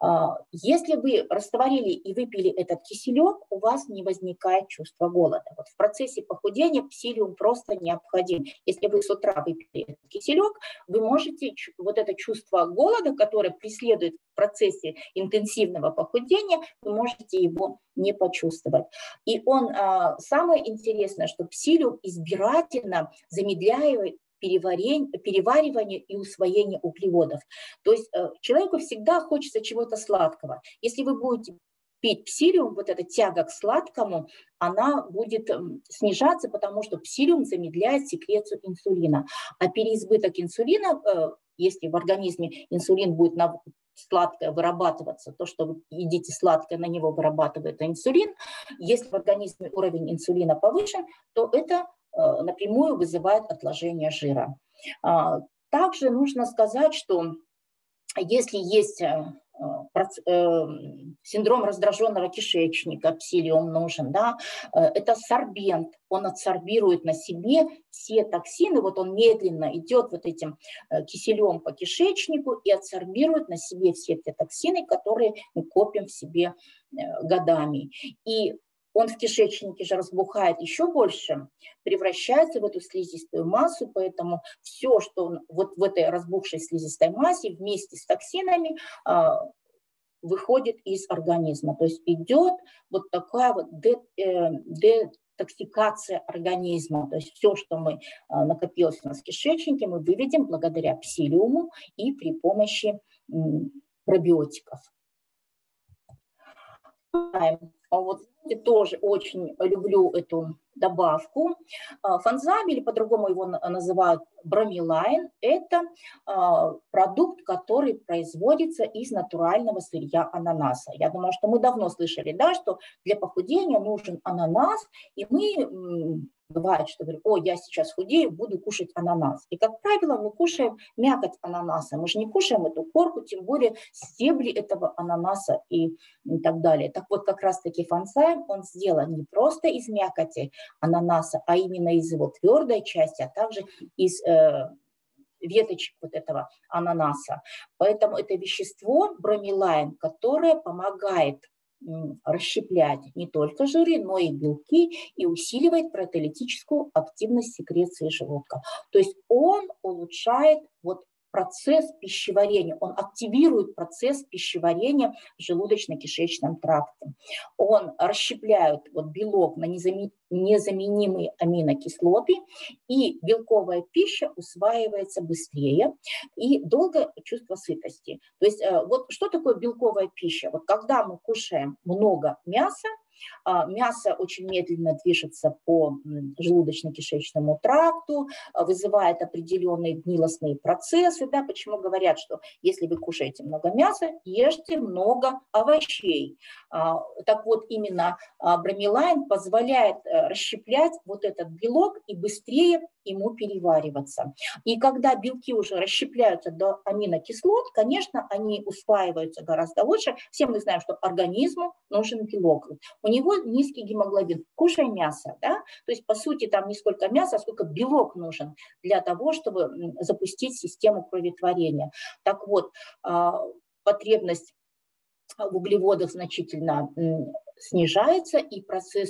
Если вы растворили и выпили этот киселек, у вас не возникает чувства голода. В процессе похудения псилиум просто необходим. Если вы с утра выпили этот киселек, вы можете это чувство голода, которое преследует в процессе интенсивного похудения, вы можете его не почувствовать. И самое интересное, что псилиум избирательно замедляет переваривание и усвоение углеводов. То есть человеку всегда хочется чего-то сладкого. Если вы будете пить псилиум, эта тяга к сладкому, она будет снижаться, потому что псилиум замедляет секрецию инсулина. А переизбыток инсулина, если в организме инсулин будет на сладкое вырабатываться, то, что вы едите сладкое, на него вырабатывает инсулин. Если в организме уровень инсулина повышен, то это напрямую вызывает отложение жира. Также нужно сказать, что если есть синдром раздраженного кишечника, псилиум нужен, да, это сорбент, он адсорбирует на себе все токсины, он медленно идет этим киселем по кишечнику и адсорбирует на себе все те токсины, которые мы копим в себе годами. И он в кишечнике же разбухает еще больше, превращается в эту слизистую массу, поэтому все, что в этой разбухшей слизистой массе вместе с токсинами выходит из организма. То есть идет вот такая вот детоксикация организма. То есть все, что мы накопилось у нас в кишечнике, мы выведем благодаря псилиуму и при помощи пробиотиков. Вот тоже очень люблю эту добавку. Фанзам, или по-другому его называют бромелайн, это продукт, который производится из натурального сырья ананаса. Я думаю, что мы давно слышали, да, что для похудения нужен ананас, и мы, бывает, что говорим, о, я сейчас худею, буду кушать ананас. И, как правило, мы кушаем мякоть ананаса, мы же не кушаем эту корку, тем более стебли этого ананаса и так далее. Так вот, как раз-таки фанзайм, он сделан не просто из мякоти ананаса, а именно из его твердой части, а также из веточек вот этого ананаса. Поэтому это вещество бромелайн, которое помогает расщеплять не только жиры, но и белки и усиливает протеолитическую активность секреции желудка. То есть он улучшает вот процесс пищеварения, он активирует процесс пищеварения в желудочно-кишечном тракте. Он расщепляет вот белок на незаменимые аминокислоты, и белковая пища усваивается быстрее и долго чувство сытости. То есть вот что такое белковая пища? Вот когда мы кушаем много мяса, мясо очень медленно движется по желудочно-кишечному тракту, вызывает определенные гнилостные процессы. Да, почему говорят, что если вы кушаете много мяса, ешьте много овощей. Так вот, именно бромелайн позволяет расщеплять вот этот белок и быстрее ему перевариваться. И когда белки уже расщепляются до аминокислот, конечно, они усваиваются гораздо лучше. Все мы знаем, что организму нужен белок. У него низкий гемоглобин. Кушай мясо, да? То есть, по сути, там не сколько мяса, а сколько белок нужен для того, чтобы запустить систему кроветворения. Так вот, потребность в углеводах значительно снижается, и процесс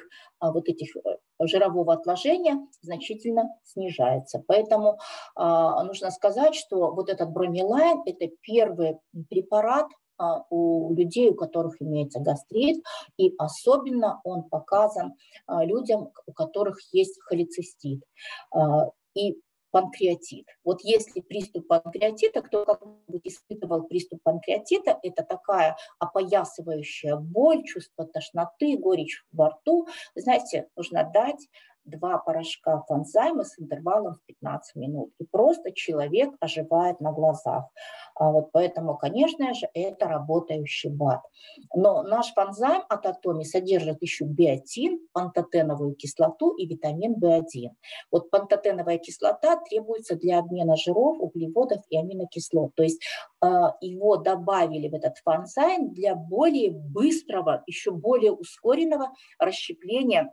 жирового отложения значительно снижается. Поэтому нужно сказать, что вот этот бромелайн – это первый препарат у людей, у которых имеется гастрит, и особенно он показан людям, у которых есть холецистит и панкреатит. Вот если приступ панкреатита, кто как-нибудь испытывал приступ панкреатита, это такая опоясывающая боль, чувство тошноты, горечь во рту. Вы знаете, нужно дать 2 порошка фанзайма с интервалом в 15 минут. И просто человек оживает на глазах. Вот поэтому, конечно же, это работающий БАД. Но наш фанзайм от Атоми содержит еще биотин, пантотеновую кислоту и витамин В1. Вот пантотеновая кислота требуется для обмена жиров, углеводов и аминокислот. То есть его добавили в этот фанзайм для более быстрого, еще более ускоренного расщепления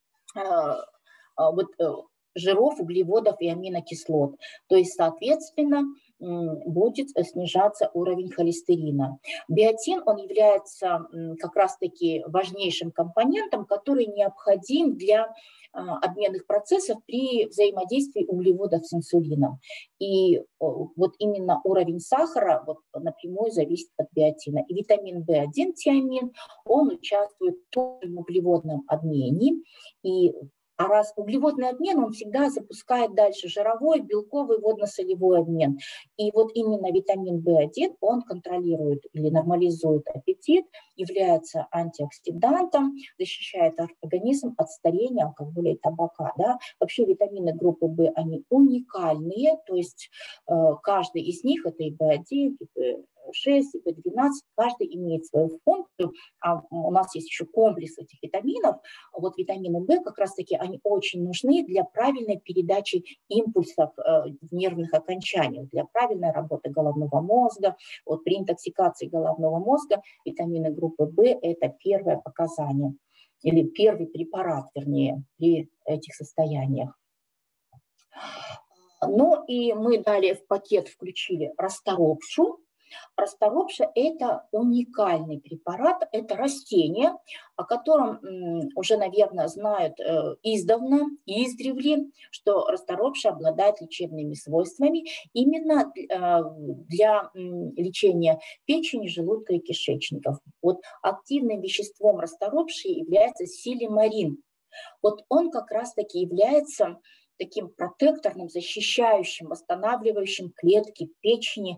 жиров, углеводов и аминокислот. То есть, соответственно, будет снижаться уровень холестерина. Биотин, он является как раз-таки важнейшим компонентом, который необходим для обменных процессов при взаимодействии углеводов с инсулином. И вот именно уровень сахара напрямую зависит от биотина. И витамин В1, тиамин, он участвует тоже в углеводном обмене. А раз углеводный обмен, он всегда запускает дальше жировой, белковый, водно-солевой обмен. И вот именно витамин В1, он контролирует или нормализует аппетит, является антиоксидантом, защищает организм от старения, алкоголя и табака. Да? Вообще витамины группы В, они уникальные, то есть каждый из них, это и В1, и В6, и В12, каждый имеет свою функцию. А у нас есть еще комплекс этих витаминов. Вот витамины В как раз-таки они очень нужны для правильной передачи импульсов в нервных окончаниях, для правильной работы головного мозга. Вот при интоксикации головного мозга витамины группы В – это первое показание, или первый препарат, вернее, при этих состояниях. Ну и мы далее в пакет включили расторопшу. Расторопша – это уникальный препарат, это растение, о котором уже, наверное, знают издавна, издревле, что расторопша обладает лечебными свойствами именно для лечения печени, желудка и кишечников. Вот активным веществом расторопши является силимарин. Вот он как раз-таки является таким протекторным, защищающим, восстанавливающим клетки печени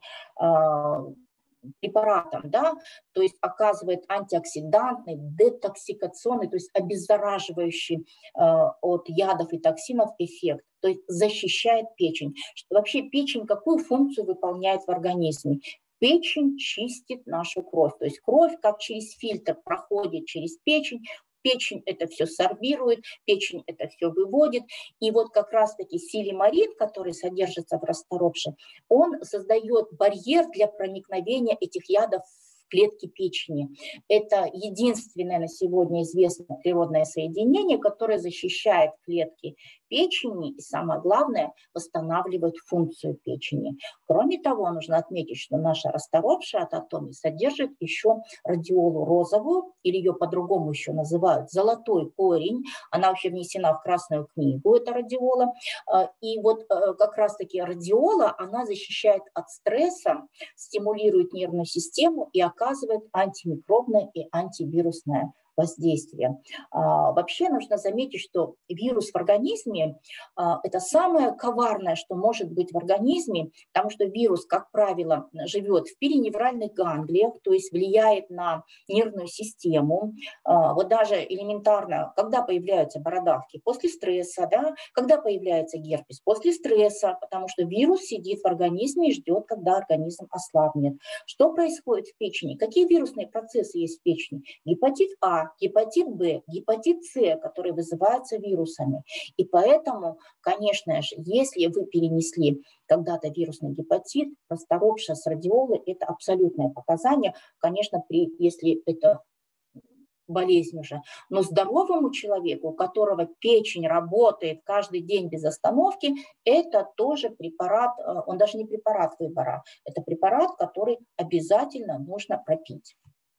препаратом, да, то есть оказывает антиоксидантный, детоксикационный, то есть обеззараживающий от ядов и токсинов эффект, то есть защищает печень. Вообще печень какую функцию выполняет в организме? Печень чистит нашу кровь, то есть кровь как через фильтр проходит через печень, печень это все сорбирует, печень это все выводит. И вот как раз-таки силимарин, который содержится в расторопше, он создает барьер для проникновения этих ядов в клетки печени. Это единственное на сегодня известное природное соединение, которое защищает клетки печени и, самое главное, восстанавливает функцию печени. Кроме того, нужно отметить, что наша расторопша от Атоми содержит еще радиолу розовую, или ее по-другому еще называют золотой корень. Она вообще внесена в Красную книгу, эта радиола. И вот как раз-таки радиола, она защищает от стресса, стимулирует нервную систему и оказывает антимикробное и антивирусное воздействия. Вообще нужно заметить, что вирус в организме – это самое коварное, что может быть в организме, потому что вирус, как правило, живет в периневральных ганглиях, то есть влияет на нервную систему. Вот даже элементарно, когда появляются бородавки? После стресса, да? Когда появляется герпес? После стресса, потому что вирус сидит в организме и ждет, когда организм ослабнет. Что происходит в печени? Какие вирусные процессы есть в печени? Гепатит А, гепатит Б, гепатит С, которые вызываются вирусами. И поэтому, конечно же, если вы перенесли когда-то вирусный гепатит, расторопша с радиолой – это абсолютное показание, конечно, если это болезнь уже. Но здоровому человеку, у которого печень работает каждый день без остановки, это тоже препарат, он даже не препарат выбора, это препарат, который обязательно нужно пропить.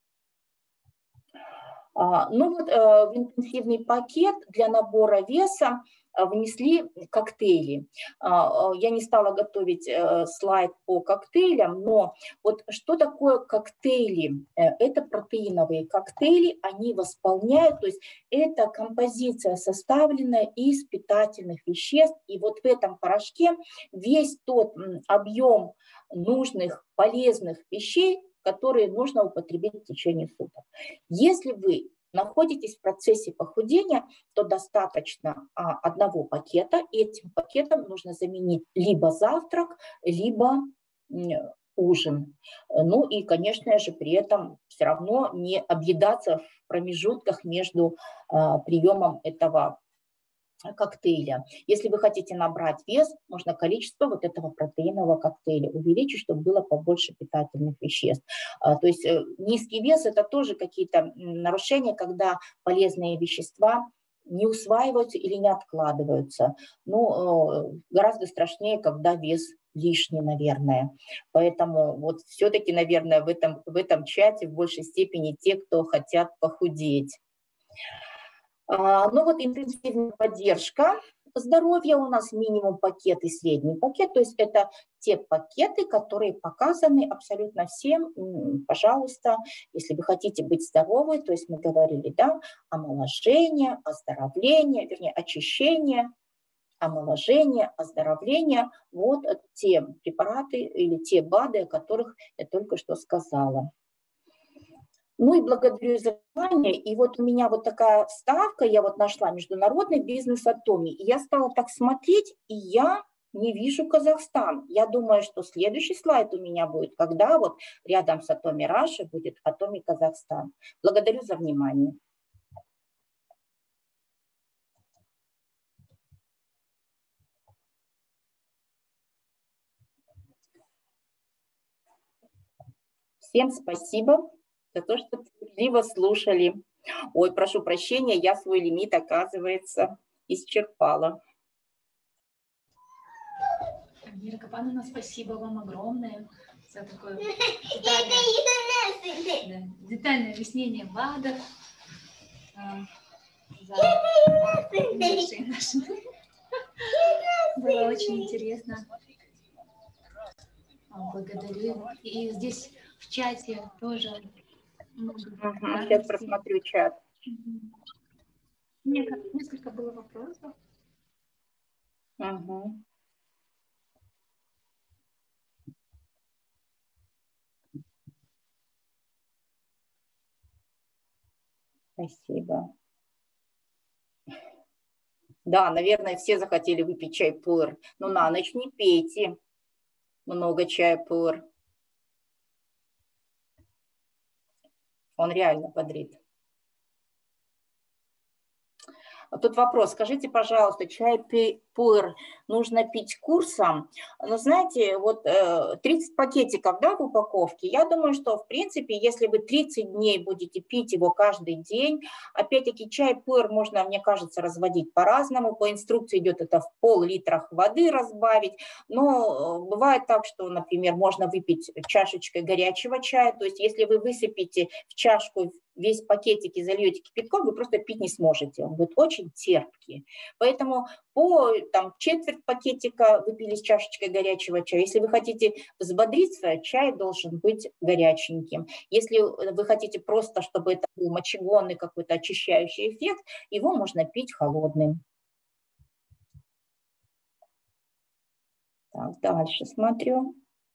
Ну вот в интенсивный пакет для набора веса внесли коктейли. Я не стала готовить слайд по коктейлям, но вот что такое коктейли? Это протеиновые коктейли, они восполняют, то есть это композиция, составленная из питательных веществ, и вот в этом порошке весь тот объем нужных полезных вещей, которые нужно употребить в течение суток. Если вы находитесь в процессе похудения, то достаточно одного пакета, и этим пакетом нужно заменить либо завтрак, либо ужин. Ну и, конечно же, при этом все равно не объедаться в промежутках между приемом этого коктейля. Если вы хотите набрать вес, можно количество вот этого протеинового коктейля увеличить, чтобы было побольше питательных веществ. То есть низкий вес – это тоже какие-то нарушения, когда полезные вещества не усваиваются или не откладываются. Ну, гораздо страшнее, когда вес лишний, наверное. Поэтому вот все-таки, наверное, в этом чате в большей степени те, кто хотят похудеть. Ну вот интенсивная поддержка здоровья у нас минимум пакет и средний пакет, то есть это те пакеты, которые показаны абсолютно всем. Пожалуйста, если вы хотите быть здоровы, то есть мы говорили, да, омоложение, оздоровление, вернее, очищение, омоложение, оздоровление, вот те препараты или те БАДы, о которых я только что сказала. Ну и благодарю за внимание. И вот у меня вот такая вставка, я вот нашла международный бизнес Атоми. И я стала так смотреть, и я не вижу Казахстан. Я думаю, что следующий слайд у меня будет, когда вот рядом с Атоми Раша будет Атоми Казахстан. Благодарю за внимание. Всем спасибо за то, что терпеливо слушали. Ой, прошу прощения, я свой лимит, оказывается, исчерпала. Эльмира Капановна, спасибо вам огромное за такое детальное объяснение БАДов. Было очень интересно. Благодарю. И здесь в чате тоже. Сейчас просмотрю чат. Несколько было вопросов. Спасибо. Да, наверное, все захотели выпить чай-пуэр. Но на ночь не пейте много чая-пуэр. Он реально бодрит. Тут вопрос. Скажите, пожалуйста, чай-пуэр нужно пить курсом? Но знаете, вот 30 пакетиков, да, в упаковке, я думаю, что, в принципе, если вы 30 дней будете пить его каждый день, опять-таки чай-пуэр можно, мне кажется, разводить по-разному. По инструкции идет это в пол-литра воды разбавить. Но бывает так, что, например, можно выпить чашечкой горячего чая. То есть если вы высыпите в чашку весь пакетик и зальете кипятком, вы просто пить не сможете. Он будет очень терпкий. Поэтому по четверть пакетика выпили с чашечкой горячего чая. Если вы хотите взбодриться, чай должен быть горяченьким. Если вы хотите просто, чтобы это был мочегонный какой-то очищающий эффект, его можно пить холодным. Так, дальше смотрю.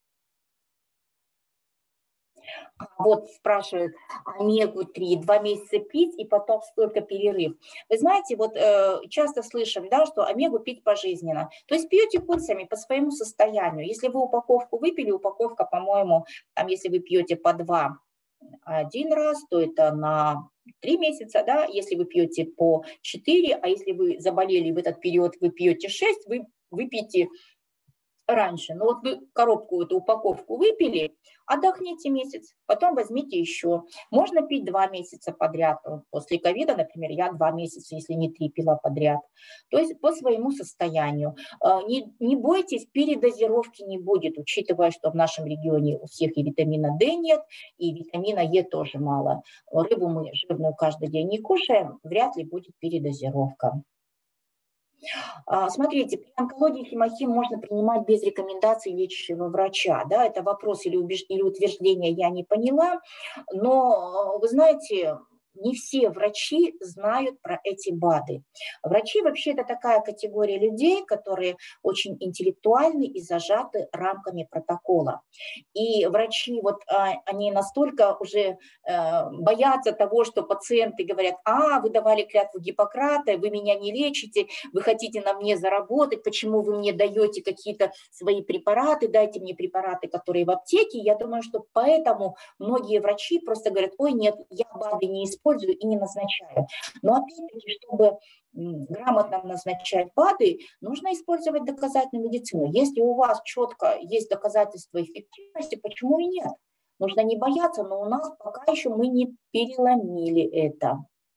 Вот спрашивают, омегу-3 2 месяца пить и потом сколько перерыв. Вы знаете, вот часто слышим, да, что омегу пить пожизненно. То есть пьете курсами по своему состоянию. Если вы упаковку выпили, упаковка, по-моему, там, если вы пьете по 2 один раз, то это на 3 месяца, да, если вы пьете по 4, а если вы заболели в этот период, вы пьете 6, вы выпьете раньше. Но вот вы коробку, эту упаковку выпили, отдохните месяц, потом возьмите еще. Можно пить 2 месяца подряд. После ковида, например, я 2 месяца, если не 3, пила подряд. То есть по своему состоянию. Не бойтесь, передозировки не будет, учитывая, что в нашем регионе у всех и витамина D нет, и витамина Е тоже мало. Рыбу мы жирную каждый день не кушаем, вряд ли будет передозировка. Смотрите, при онкологии хемохим можно принимать без рекомендаций лечащего врача. Да? Это вопрос или утверждение, я не поняла. Но, вы знаете, не все врачи знают про эти БАДы. Врачи вообще это такая категория людей, которые очень интеллектуальны и зажаты рамками протокола. И врачи, вот они настолько уже боятся того, что пациенты говорят: вы давали клятву Гиппократа, вы меня не лечите, вы хотите на мне заработать, почему вы мне даете какие-то свои препараты, дайте мне препараты, которые в аптеке. Я думаю, что поэтому многие врачи просто говорят: ой, нет, я БАДы не использую и не назначаю. Но опять-таки, чтобы грамотно назначать БАДы, нужно использовать доказательную медицину. Если у вас четко есть доказательства эффективности, почему и нет? Нужно не бояться, но у нас пока еще мы не переломили это.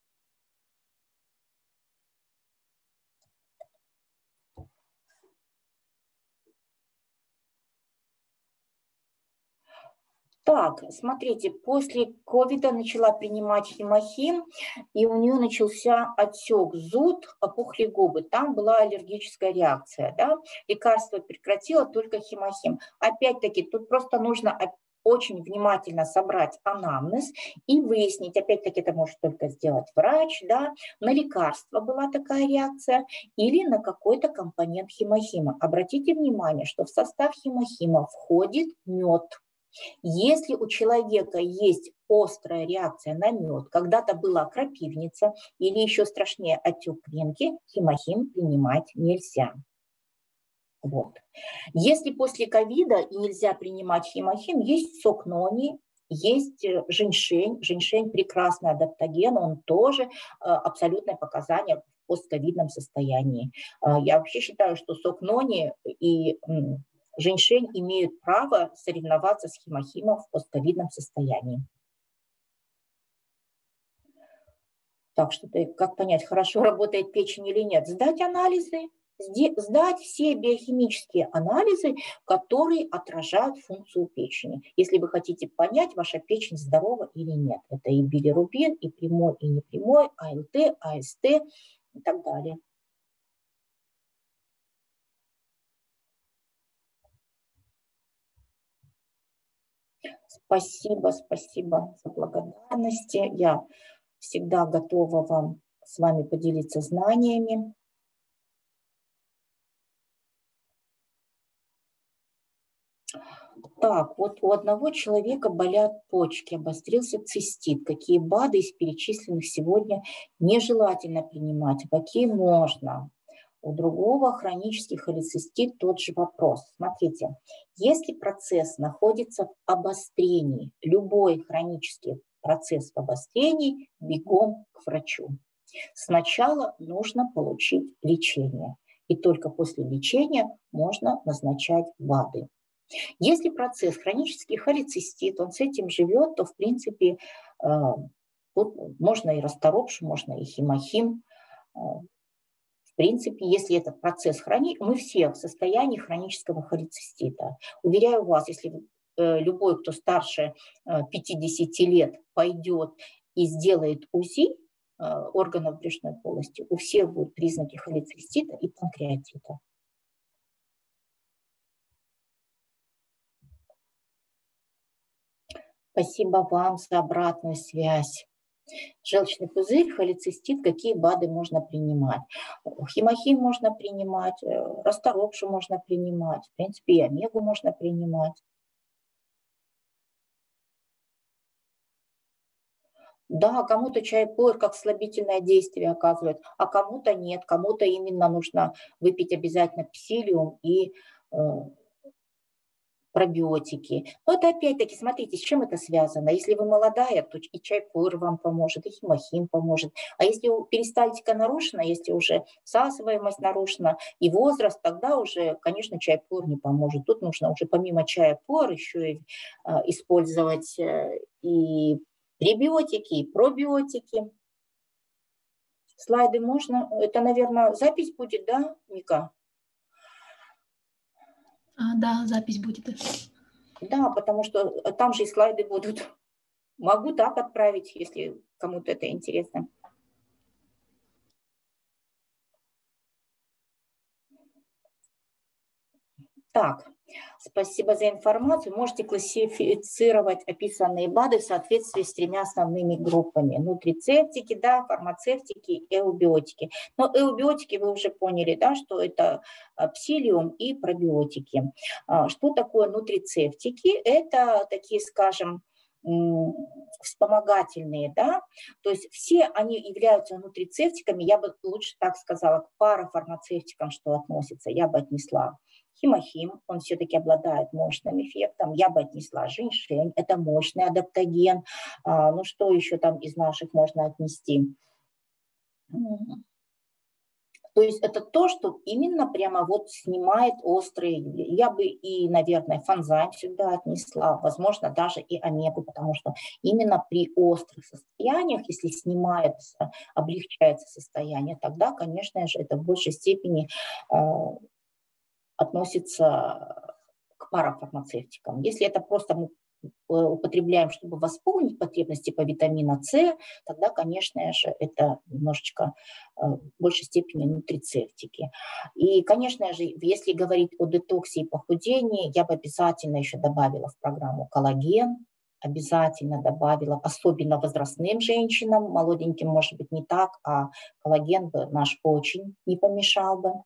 Так, смотрите, после ковида начала принимать хемохим, и у нее начался отек, зуд, опухли губы. Там была аллергическая реакция, да? Лекарство прекратило, только хемохим. Опять-таки, тут просто нужно очень внимательно собрать анамнез и выяснить, опять-таки это может только сделать врач, да, на лекарство была такая реакция или на какой-то компонент хемохима. Обратите внимание, что в состав хемохима входит мед. Если у человека есть острая реакция на мед, когда-то была крапивница или еще страшнее отек пенки, хемохим принимать нельзя. Вот. Если после ковида и нельзя принимать хемохим, есть сок нони, есть женьшень. Женьшень прекрасный адаптоген, он тоже абсолютное показание в постковидном состоянии. Я вообще считаю, что сок нони и женьшень имеют право соревноваться с хемохимом в постковидном состоянии. Так что как понять, хорошо работает печень или нет? Сдать анализы, сдать все биохимические анализы, которые отражают функцию печени. Если вы хотите понять, ваша печень здорова или нет. Это и билирубин, и прямой, и непрямой, АЛТ, АСТ и так далее. Спасибо, спасибо за благодарности. Я всегда готова с вами поделиться знаниями. Так, вот у одного человека болят почки, обострился цистит. Какие БАДы из перечисленных сегодня нежелательно принимать, а какие можно? У другого хронический холецистит тот же вопрос. Смотрите, если процесс находится в обострении, любой хронический процесс в обострении, бегом к врачу. Сначала нужно получить лечение, и только после лечения можно назначать БАДы. Если процесс хронический холецистит, он с этим живет, то в принципе тут можно и расторопшу, можно и химохим. В принципе, если этот процесс мы все в состоянии хронического холецистита. Уверяю вас, если любой, кто старше 50 лет, пойдет и сделает УЗИ органов брюшной полости, у всех будут признаки холецистита и панкреатита. Спасибо вам за обратную связь. Желчный пузырь, холецистит, какие БАДы можно принимать? Химохим можно принимать, расторопшу можно принимать, в принципе, и омегу можно принимать. Да, кому-то чай-пуэр как слабительное действие оказывает, а кому-то нет, кому-то именно нужно выпить обязательно псилиум и пробиотики. Но это опять-таки, смотрите, с чем это связано. Если вы молодая, то и чай-пуэр вам поможет, и химохим поможет. А если перистальтика нарушена, если уже всасываемость нарушена и возраст, тогда уже, конечно, чай-пуэр не поможет. Тут нужно уже помимо чая-пуэр еще и использовать и пребиотики, и пробиотики. Слайды можно? Это, наверное, запись будет, да, Мика? Да, запись будет. Да, потому что там же и слайды будут. Могу так отправить, если кому-то это интересно. Так, спасибо за информацию. Можете классифицировать описанные БАДы в соответствии с 3 основными группами. Нутрицептики, да, фармацевтики и эубиотики. Но эубиотики вы уже поняли, да, что это псилиум и пробиотики. Что такое нутрицептики? Это такие, скажем, вспомогательные, да, то есть все они являются нутрицептиками, я бы лучше так сказала, к парафармацевтикам, что относится, я бы отнесла химохим, он все-таки обладает мощным эффектом, я бы отнесла женьшень, это мощный адаптоген, ну что еще там из наших можно отнести? То есть это то, что именно прямо вот снимает острые. Я бы и, наверное, фанзайн всегда отнесла, возможно, даже и омегу, потому что именно при острых состояниях, если снимается, облегчается состояние, тогда, конечно же, это в большей степени относится к парафармацевтикам. Если это просто мы употребляем, чтобы восполнить потребности по витамину С, тогда, конечно же, это немножечко в большей степени нутрицептики. И, конечно же, если говорить о детоксе и похудении, я бы обязательно еще добавила в программу коллаген, обязательно добавила, особенно возрастным женщинам, молоденьким, может быть, не так, а коллаген бы наш очень не помешал бы.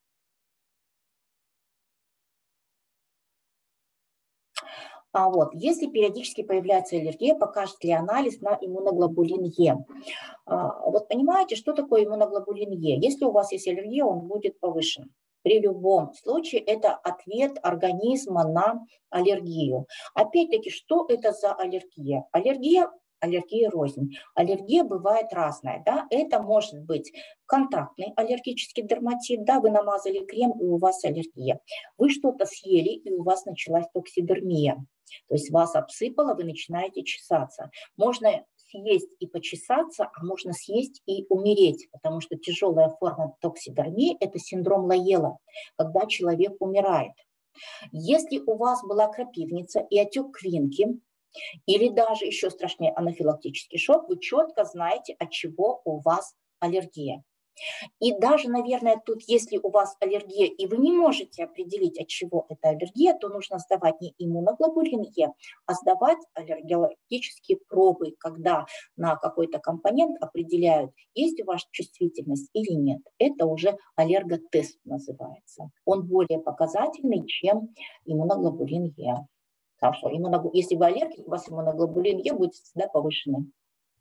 Вот. Если периодически появляется аллергия, покажет ли анализ на иммуноглобулин Е? Вот понимаете, что такое иммуноглобулин Е? Если у вас есть аллергия, он будет повышен. При любом случае это ответ организма на аллергию. Опять-таки, что это за аллергия? Аллергия рознь. Аллергия бывает разная. Да? Это может быть контактный аллергический дерматит. Да, вы намазали крем, и у вас аллергия. Вы что-то съели, и у вас началась токсидермия. То есть вас обсыпало, вы начинаете чесаться. Можно съесть и почесаться, а можно съесть и умереть, потому что тяжелая форма токсидермии – это синдром Лоэла, когда человек умирает. Если у вас была крапивница и отек квинки, или даже еще страшнее анафилактический шок, вы четко знаете, от чего у вас аллергия. И даже, наверное, тут, если у вас аллергия, и вы не можете определить, от чего это аллергия, то нужно сдавать не иммуноглобулин Е, а сдавать аллергические пробы, когда на какой-то компонент определяют, есть у вас чувствительность или нет. Это уже аллерготест называется. Он более показательный, чем иммуноглобулин Е. Потому что если вы аллергик, у вас иммуноглобулин Е будет всегда повышенный.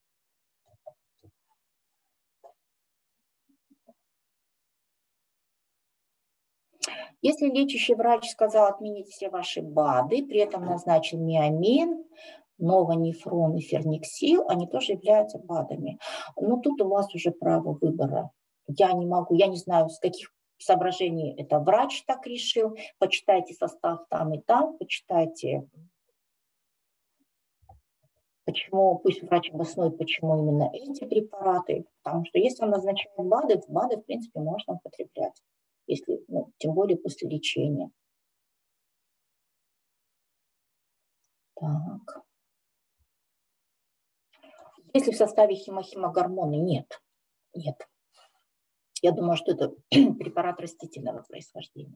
Если лечащий врач сказал отменить все ваши БАДы, при этом назначил миамин, нованифрон и ферниксил, они тоже являются БАДами. Но тут у вас уже право выбора. Я не знаю, с каких соображений это врач так решил. Почитайте состав там и там, почитайте, почему, пусть врач обоснует, почему именно эти препараты. Потому что если он назначает БАДы, в принципе, можно употреблять. Если, тем более после лечения. Так. Если в составе химохима гормоны нет. Я думаю, что это препарат растительного происхождения.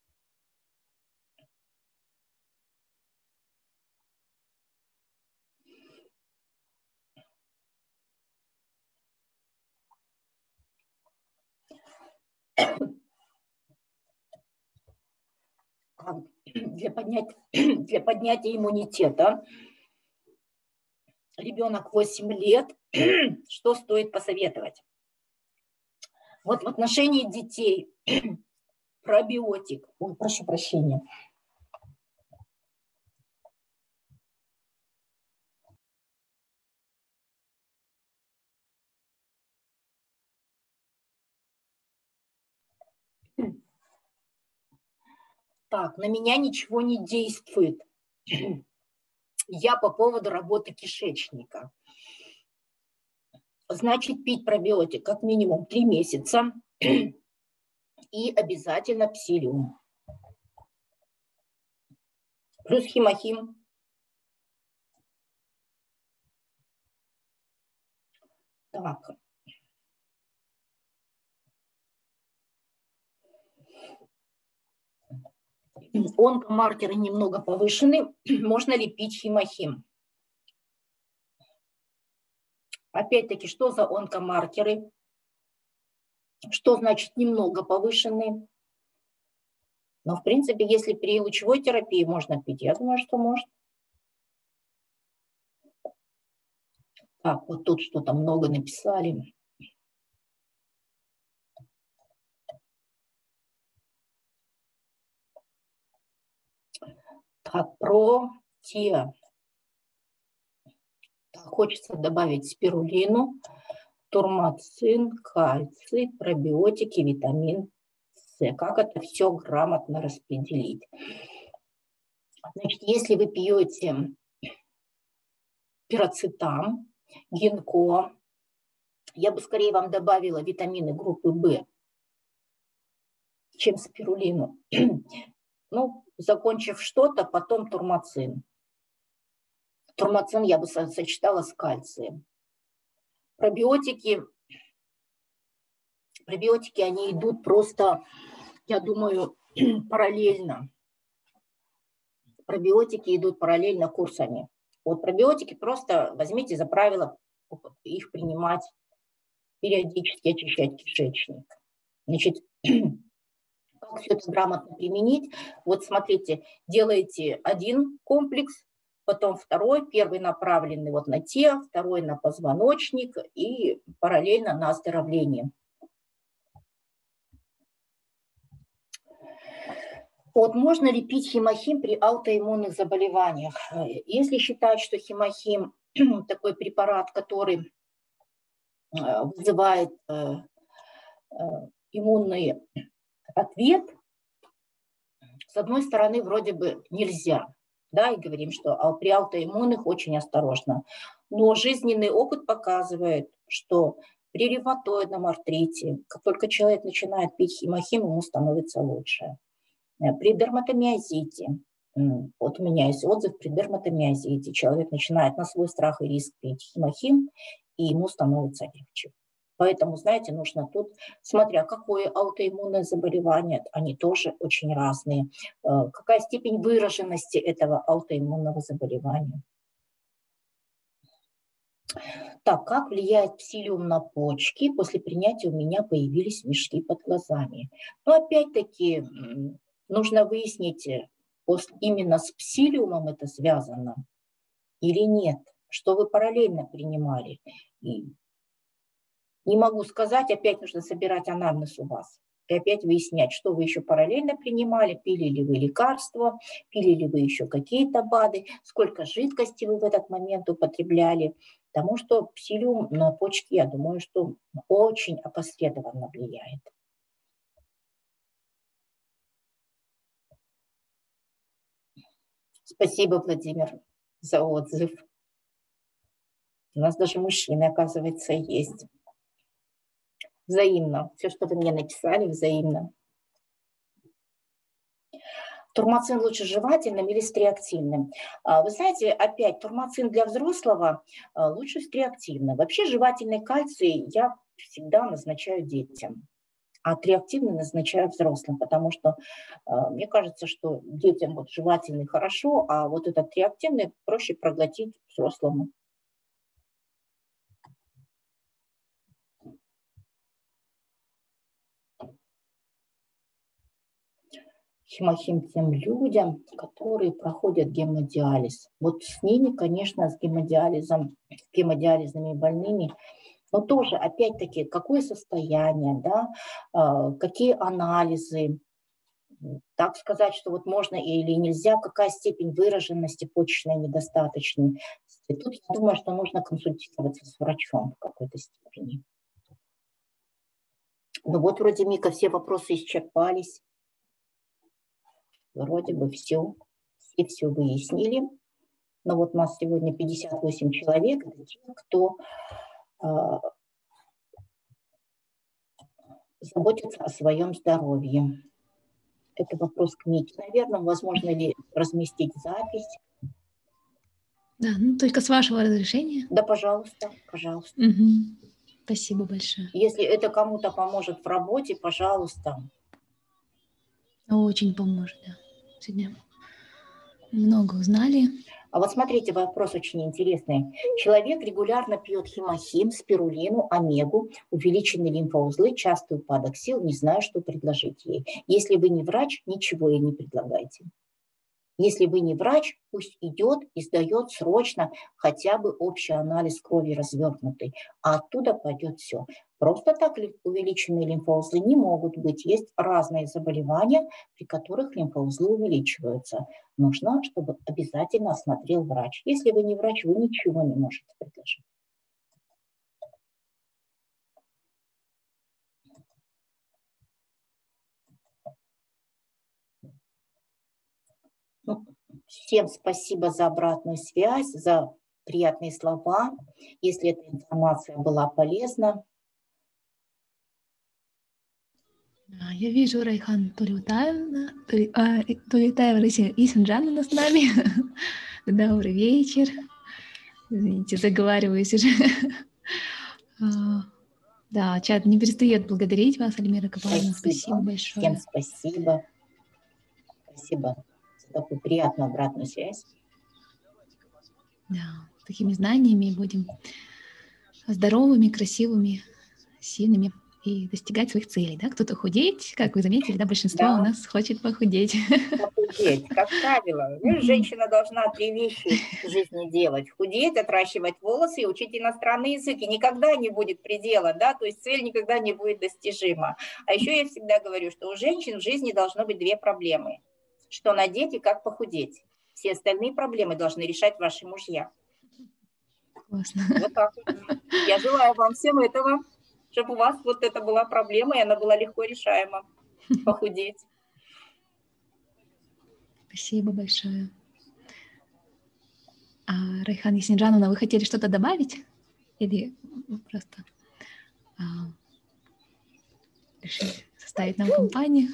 Для поднятия иммунитета ребенок 8 лет, что стоит посоветовать? Вот в отношении детей пробиотик, прошу прощения. Так, на меня ничего не действует. Я по поводу работы кишечника. Значит, пить пробиотик как минимум 3 месяца и обязательно псилиум. Плюс химохим. Так. Онкомаркеры немного повышены. Можно ли пить химохим? Опять-таки, что за онкомаркеры? Что значит немного повышены? Но, в принципе, если при лучевой терапии можно пить, я думаю, что можно. Так, вот тут что-то много написали. Так, про те. Так, хочется добавить спирулину, турмацин, кальций, пробиотики, витамин С. Как это все грамотно распределить? Значит, если вы пьете пироцетам, гинко, я бы скорее вам добавила витамины группы В, чем спирулину. Закончив что-то, потом турмацин. Турмацин я бы сочетала с кальцием. Пробиотики, они идут просто, я думаю, параллельно. Пробиотики идут параллельно курсами. Вот пробиотики просто возьмите за правило их принимать, периодически очищать кишечник. Значит, как все это грамотно применить? Вот смотрите, делаете один комплекс, потом второй, первый направленный вот на тело, второй на позвоночник и параллельно на оздоровление. Вот можно ли пить химохим при аутоиммунных заболеваниях? Если считать, что химохим такой препарат, который вызывает иммунный ответ, с одной стороны, вроде бы нельзя, да, и говорим, что при аутоиммунных очень осторожно. Но жизненный опыт показывает, что при ревматоидном артрите, как только человек начинает пить химохим, ему становится лучше. При дерматомиозите, вот у меня есть отзыв, при дерматомиозите человек начинает на свой страх и риск пить химохим, и ему становится легче. Поэтому, знаете, нужно тут, смотря какое аутоиммунное заболевание, они тоже очень разные. Какая степень выраженности этого аутоиммунного заболевания. Так, как влияет псилиум на почки? После принятия у меня появились мешки под глазами. Но опять-таки нужно выяснить, именно с псилиумом это связано или нет, что вы параллельно принимали. И не могу сказать, опять нужно собирать анамнез у вас. И опять выяснять, что вы еще параллельно принимали, пили ли вы лекарства, пили ли вы еще какие-то БАДы, сколько жидкости вы в этот момент употребляли. Потому что псилиум на почки, я думаю, что очень опосредованно влияет. Спасибо, Владимир, за отзыв. У нас даже мужчины, оказывается, есть. Взаимно. Все, что вы мне написали, взаимно. Турмацин лучше жевательным или с триактивным? Вы знаете, опять, турмацин для взрослого лучше с триактивным. Вообще жевательный кальций я всегда назначаю детям, а триактивный назначаю взрослым, потому что мне кажется, что детям вот жевательный хорошо, а вот этот триактивный проще проглотить взрослому. Химохим тем людям, которые проходят гемодиализ. Вот с ними, конечно, с гемодиализными больными, но тоже, опять-таки, какое состояние, да, какие анализы, так сказать, что вот можно или нельзя, какая степень выраженности почечной недостаточности. Тут я думаю, что нужно консультироваться с врачом в какой-то степени. Ну вот вроде, Мика, все вопросы исчерпались. Вроде бы все выяснили. Но вот у нас сегодня 58 человек, это те, кто заботится о своем здоровье. Это вопрос к Мите, наверное. Возможно ли разместить запись? Да, ну только с вашего разрешения. Да, пожалуйста, пожалуйста. Угу. Спасибо большое. Если это кому-то поможет в работе, пожалуйста. Очень поможет, да. Сегодня много узнали. А вот смотрите, вопрос очень интересный. Человек регулярно пьет химохим, спирулину, омегу, увеличенные лимфоузлы, частый упадок сил, не знаю, что предложить ей. Если вы не врач, ничего ей не предлагайте. Если вы не врач, пусть идет и сдает срочно хотя бы общий анализ крови развернутый, а оттуда пойдет все. Просто так увеличенные лимфоузлы не могут быть. Есть разные заболевания, при которых лимфоузлы увеличиваются. Нужно, чтобы обязательно осмотрел врач. Если вы не врач, вы ничего не можете предложить. Всем спасибо за обратную связь, за приятные слова. Если эта информация была полезна. Я вижу Райхан Тулютаева Исенджановна с нами. Добрый вечер. Извините, заговариваюсь уже. Да, чат не перестает благодарить вас, Альмира Капаловна. Спасибо большое. Всем спасибо. Спасибо за такую приятную обратную связь. Да, такими знаниями будем здоровыми, красивыми, сильными и достигать своих целей. Да? Кто-то худеть, как вы заметили, да, большинство у нас хочет похудеть. Похудеть, как правило. Женщина должна 3 вещи в жизни делать. Худеть, отращивать волосы и учить иностранный язык. И никогда не будет предела, да, то есть цель никогда не будет достижима. А еще я всегда говорю, что у женщин в жизни должно быть 2 проблемы. Что надеть и как похудеть. Все остальные проблемы должны решать ваши мужья. Классно. Вот так вот. Я желаю вам всем этого, чтобы у вас вот это была проблема, и она была легко решаема. Похудеть. Спасибо большое. Райхан Ясинджановна, вы хотели что-то добавить? Или просто решили составить нам компанию?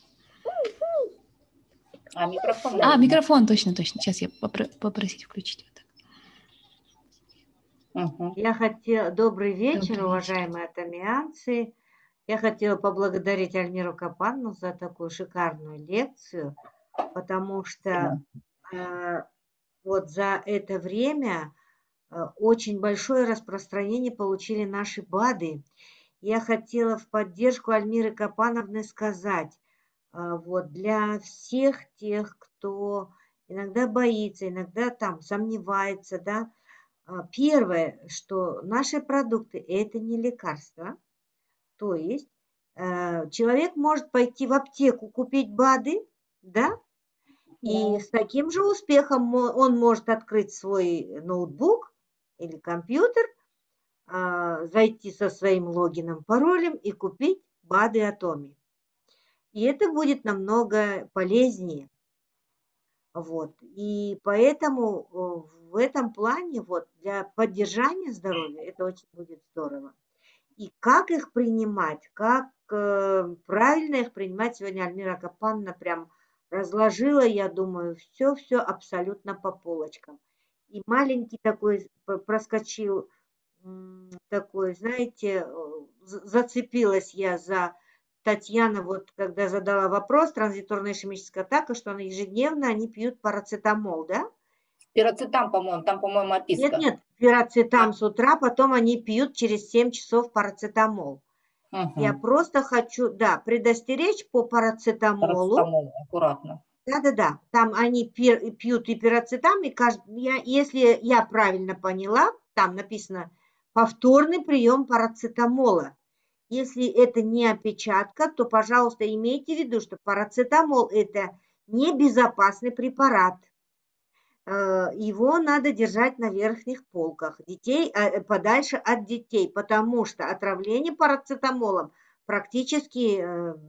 Микрофон, наверное. Микрофон, точно. Сейчас я попросить включить. Я хотела... Добрый вечер, уважаемые атамианцы. Я хотела поблагодарить Альмиру Капанну за такую шикарную лекцию, потому что вот за это время очень большое распространение получили наши БАДы. Я хотела в поддержку Альмиры Капановны сказать, вот для всех тех, кто иногда боится, иногда там сомневается, да, первое, что наши продукты – это не лекарства, то есть человек может пойти в аптеку купить БАДы, да, и с таким же успехом он может открыть свой ноутбук или компьютер, зайти со своим логином, паролем и купить БАДы Атоми. И это будет намного полезнее. Вот. И поэтому в этом плане вот, для поддержания здоровья это очень будет здорово. И как их принимать, как правильно их принимать, сегодня Альмира Капанна прям разложила, я думаю, все абсолютно по полочкам. И маленький такой проскочил, такой, знаете, зацепилась я за Татьяна, вот когда задала вопрос, транзиторная ишемическая атака, что ежедневно они пьют парацетамол, да? Пирацетам, по-моему, там, по-моему, описка. Нет, пирацетам с утра, потом они пьют через 7 часов парацетамол. Я просто хочу, да, предостеречь по парацетамолу. Парацетамол, аккуратно. Да, там они пьют и пирацетам, и если я правильно поняла, там написано повторный прием парацетамола. Если это не опечатка, то, пожалуйста, имейте в виду, что парацетамол – это небезопасный препарат. Его надо держать на верхних полках, подальше от детей, потому что отравление парацетамолом практически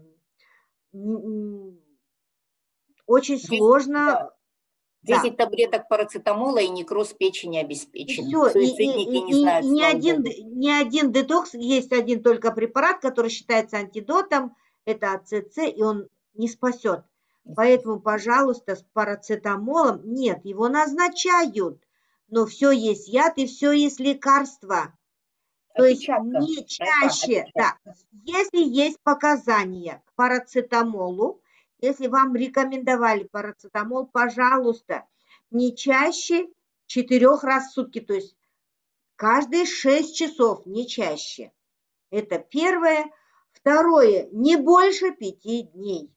очень сложно. 10 таблеток парацетамола и некроз печени обеспечен. И все. Суицидники не знают, ни один детокс, есть один только препарат, который считается антидотом, это АЦЦ, и он не спасет. Поэтому, пожалуйста, с парацетамолом, нет, его назначают, но все есть яд и все есть лекарство. То есть не чаще, да, если есть показания к парацетамолу, если вам рекомендовали парацетамол, пожалуйста, не чаще 4 раз в сутки, то есть каждые 6 часов, не чаще. Это первое. Второе, не больше 5 дней.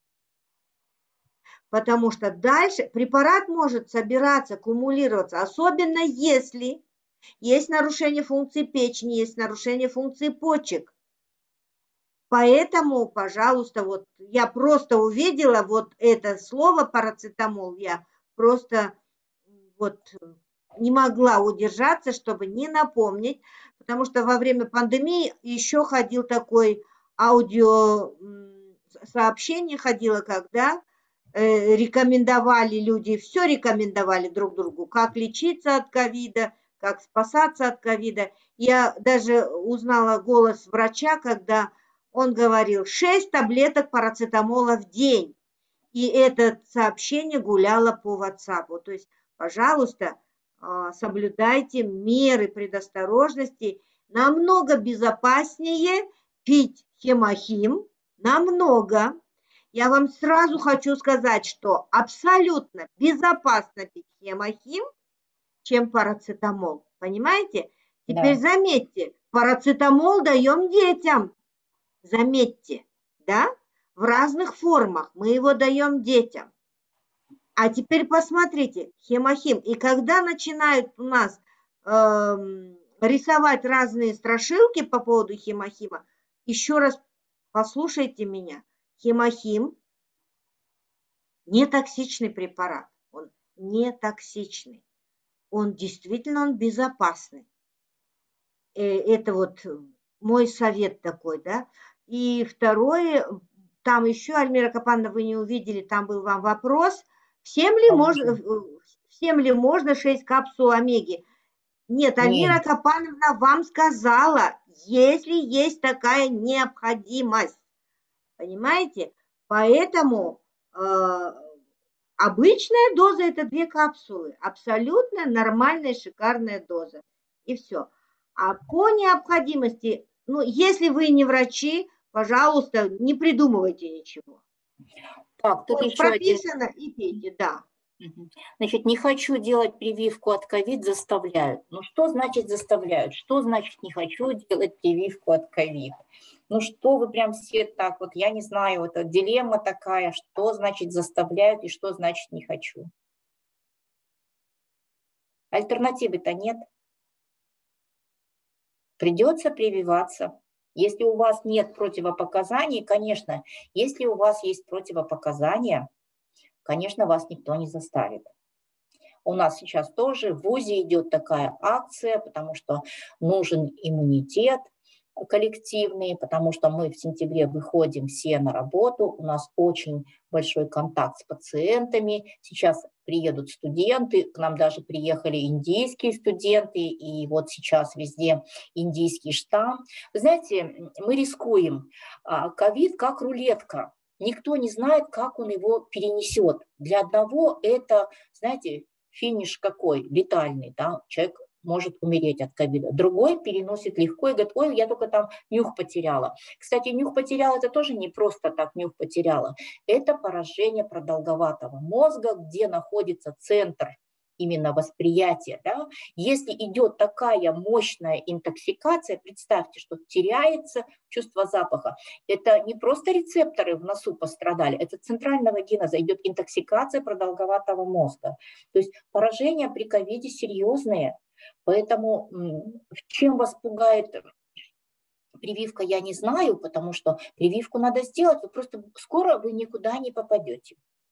Потому что дальше препарат может собираться, аккумулироваться, особенно если есть нарушение функции печени, есть нарушение функции почек. Поэтому, пожалуйста, вот я просто увидела вот это слово парацетамол, я просто вот не могла удержаться, чтобы не напомнить, потому что во время пандемии еще ходил такой аудио сообщение ходило, когда рекомендовали люди, все рекомендовали друг другу, как лечиться от ковида, как спасаться от ковида. Я даже узнала голос врача, когда он говорил 6 таблеток парацетамола в день. И это сообщение гуляло по WhatsApp. То есть, пожалуйста, соблюдайте меры предосторожности. Намного безопаснее пить хемохим, намного. Я вам сразу хочу сказать, что абсолютно безопасно пить хемохим, чем парацетамол. Понимаете? Теперь заметьте, парацетамол даем детям. Заметьте, да? В разных формах мы его даем детям. А теперь посмотрите, хемохим. И когда начинают у нас рисовать разные страшилки по поводу хемохима, еще раз послушайте меня. Хемохим не токсичный препарат. Он не токсичный. Он действительно безопасный. Это вот мой совет такой, да. И второе, там еще, Альмира Капанна, вы не увидели, там был вам вопрос, всем ли всем ли можно 6 капсул омеги? Нет, Альмира Капановна вам сказала, если есть такая необходимость. Понимаете? Поэтому обычная доза – это 2 капсулы. Абсолютно нормальная, шикарная доза. И все. А по необходимости, ну, если вы не врачи, пожалуйста, не придумывайте ничего. Так, тут вот еще прописано и пейте, да. Значит, не хочу делать прививку от ковид, заставляют. Ну, что значит заставляют? Что значит не хочу делать прививку от ковид? Ну, что вы прям все так вот, я не знаю, это дилемма такая, что значит заставляют и что значит не хочу? Альтернативы-то нет. Придется прививаться. Если у вас нет противопоказаний, конечно, если у вас есть противопоказания, конечно, вас никто не заставит. У нас сейчас тоже в ВУЗе идет такая акция, потому что нужен иммунитет коллективный, потому что мы в сентябре выходим все на работу, у нас очень большой контакт с пациентами, сейчас приедут студенты, к нам даже приехали индийские студенты, и вот сейчас везде индийский штамм. Вы знаете, мы рискуем. Ковид как рулетка. Никто не знает, как он его перенесет. Для одного это, знаете, финиш какой? Летальный, да? Человек может умереть от ковида. Другой переносит легко и говорит, ой, я только там нюх потеряла. Кстати, нюх потеряла, это тоже не просто так нюх потеряла. Это поражение продолговатого мозга, где находится центр именно восприятия. Да? Если идет такая мощная интоксикация, представьте, что теряется чувство запаха. Это не просто рецепторы в носу пострадали, это центрального генеза, идет интоксикация продолговатого мозга. То есть поражения при ковиде серьезные. Поэтому чем вас пугает прививка, я не знаю, потому что прививку надо сделать, вы просто скоро вы никуда не попадете.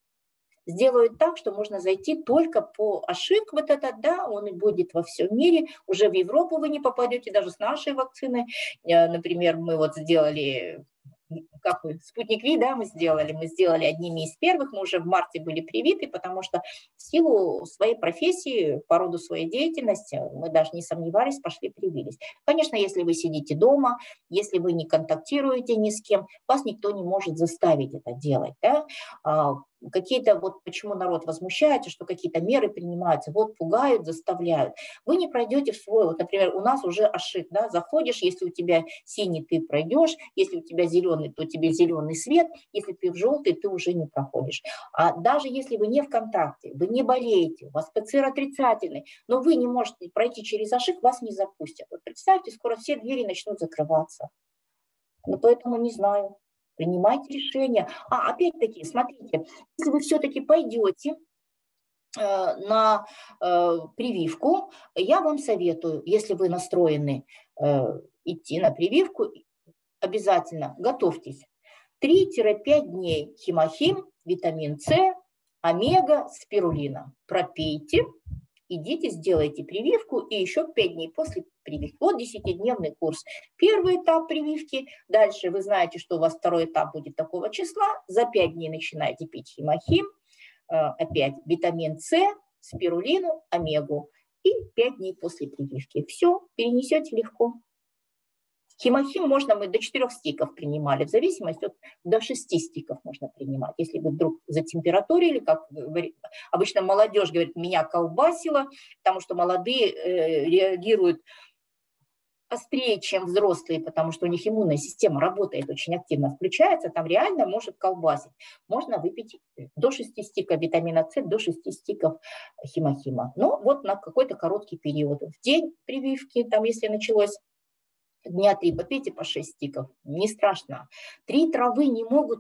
Сделают так, что можно зайти только по ошибке, вот этот, да, он и будет во всем мире, уже в Европу вы не попадете, даже с нашей вакциной. Например, мы вот сделали, как вы, спутник Ви, да, мы сделали одними из первых, мы уже в марте были привиты, потому что в силу своей профессии, по роду своей деятельности, мы даже не сомневались, пошли привились. Конечно, если вы сидите дома, если вы не контактируете ни с кем, вас никто не может заставить это делать, да. Какие-то, вот почему народ возмущается, что какие-то меры принимаются, вот пугают, заставляют. Вы не пройдете в свой, вот, например, у нас уже ошибка, да, заходишь, если у тебя синий, ты пройдешь, если у тебя зеленый, то тебе зеленый свет, если ты в желтый, ты уже не проходишь. А даже если вы не в контакте, вы не болеете, у вас ПЦР отрицательный, но вы не можете пройти через ошибку, вас не запустят. Вот представьте, скоро все двери начнут закрываться. Ну, поэтому не знаю. Принимайте решение. Опять-таки, смотрите, если вы все-таки пойдете на прививку, я вам советую, если вы настроены идти на прививку, обязательно готовьтесь. 3-5 дней химохим, витамин С, омега, спирулина. Пропейте, идите, сделайте прививку, и еще 5 дней после прививки. Вот 10-дневный курс. Первый этап прививки, дальше вы знаете, что у вас второй этап будет такого числа, за 5 дней начинаете пить химохим, опять витамин С, спирулину, омегу, и 5 дней после прививки. Все, перенесете легко. Химохим можно, мы до 4 стиков принимали, в зависимости от, до 6 стиков можно принимать. Если вы вдруг затемпературили, как обычно молодежь говорит, меня колбасило, потому что молодые реагируют острее, чем взрослые, потому что у них иммунная система работает очень активно, включается, там реально может колбасить. Можно выпить до 6 стиков витамина С, до 6 стиков химохима. Но вот на какой-то короткий период. В день прививки, там если началось, дня 3 попейте по 6 стиков, не страшно. 3 травы не могут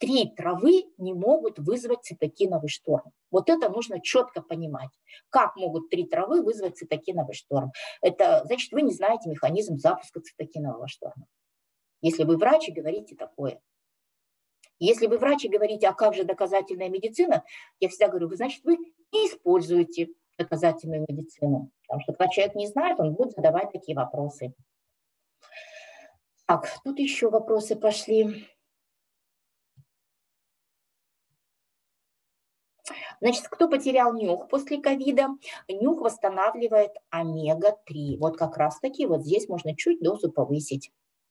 вызвать цитокиновый шторм. Вот это нужно четко понимать. Как могут 3 травы вызвать цитокиновый шторм? Это значит, вы не знаете механизм запуска цитокинового шторма. Если вы врач и говорите такое. Если вы врач и говорите, а как же доказательная медицина, я всегда говорю, значит, вы не используете доказательную медицину. Потому что когда человек не знает, он будет задавать такие вопросы. Так, тут еще вопросы пошли. Значит, кто потерял нюх после ковида, нюх восстанавливает омега-3. Вот как раз-таки вот здесь можно чуть дозу повысить.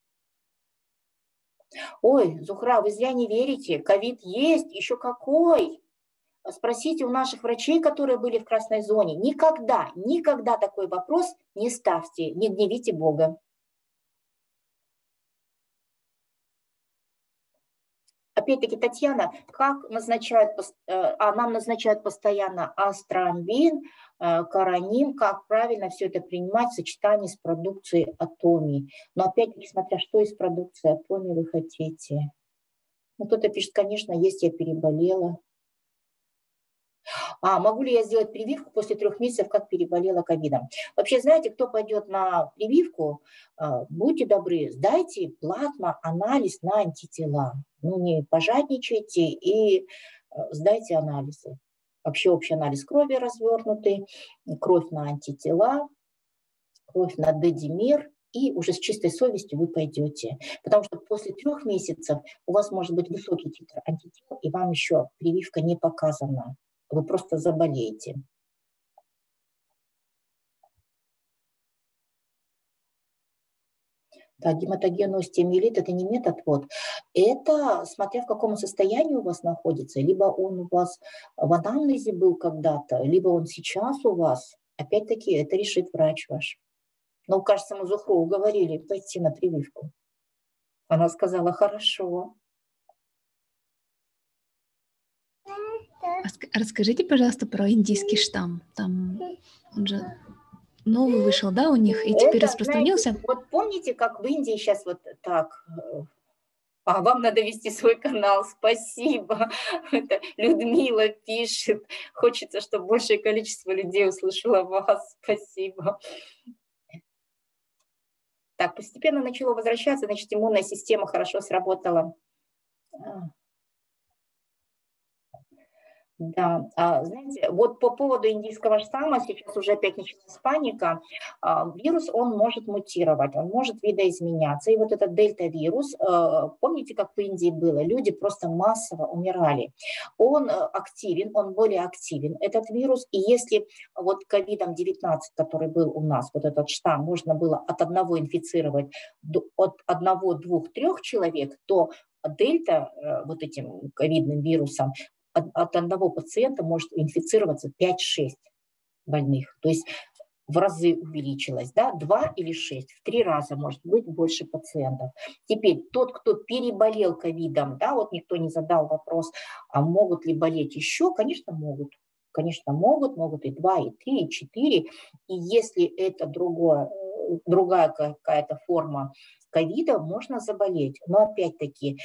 Ой, Зухра, вы зря не верите, ковид есть, еще какой. Спросите у наших врачей, которые были в красной зоне. Никогда, никогда такой вопрос не ставьте, не гневите Бога. Опять-таки, Татьяна, как назначают, нам назначают постоянно астромбин, коронин, как правильно все это принимать в сочетании с продукцией Атоми. Но опять-таки, смотря что из продукции Атоми вы хотите. Ну, кто-то пишет, конечно, есть, я переболела. Могу ли я сделать прививку после 3 месяцев, как переболела ковидом? Вообще, знаете, кто пойдет на прививку, будьте добры, сдайте платно анализ на антитела. Ну, не пожадничайте и сдайте анализы. Вообще общий анализ крови развернутый, кровь на антитела, кровь на дедимер, и уже с чистой совестью вы пойдете. Потому что после 3 месяцев у вас может быть высокий титр антител, и вам еще прививка не показана. Вы просто заболеете. Так, гематогеноостеомиелит – это не метод, вот. Это смотря в каком состоянии у вас находится. Либо он у вас в анамнезе был когда-то, либо он сейчас у вас. Опять-таки, это решит врач ваш. Но, кажется, мы Зухру уговорили пойти на прививку. Она сказала, хорошо. Расскажите, пожалуйста, про индийский штамм. Там он же новый вышел, да, у них, и теперь распространился. Знаете, вот помните, как в Индии сейчас вот так... вам надо вести свой канал, спасибо. Это Людмила пишет. Хочется, чтобы большее количество людей услышало вас. Спасибо. Так, постепенно начало возвращаться, значит, иммунная система хорошо сработала. Да, знаете, вот по поводу индийского штамма сейчас уже опять началась паника. Вирус, он может мутировать, он может видоизменяться. И вот этот дельта-вирус, помните, как в Индии было? Люди просто массово умирали. Он активен, он более активен, этот вирус. И если вот ковидом-19, который был у нас, вот этот штамм, можно было от одного инфицировать, от 1, 2, 3 человек, то дельта, вот этим ковидным вирусом, от одного пациента может инфицироваться 5-6 больных. То есть в разы увеличилось, да, 2 или 6, в 3 раза может быть больше пациентов. Теперь тот, кто переболел ковидом, да, вот никто не задал вопрос, а могут ли болеть еще, конечно, могут. Конечно, могут и 2, и 3, и 4. И если это другая какая-то форма ковида, можно заболеть. Но опять-таки,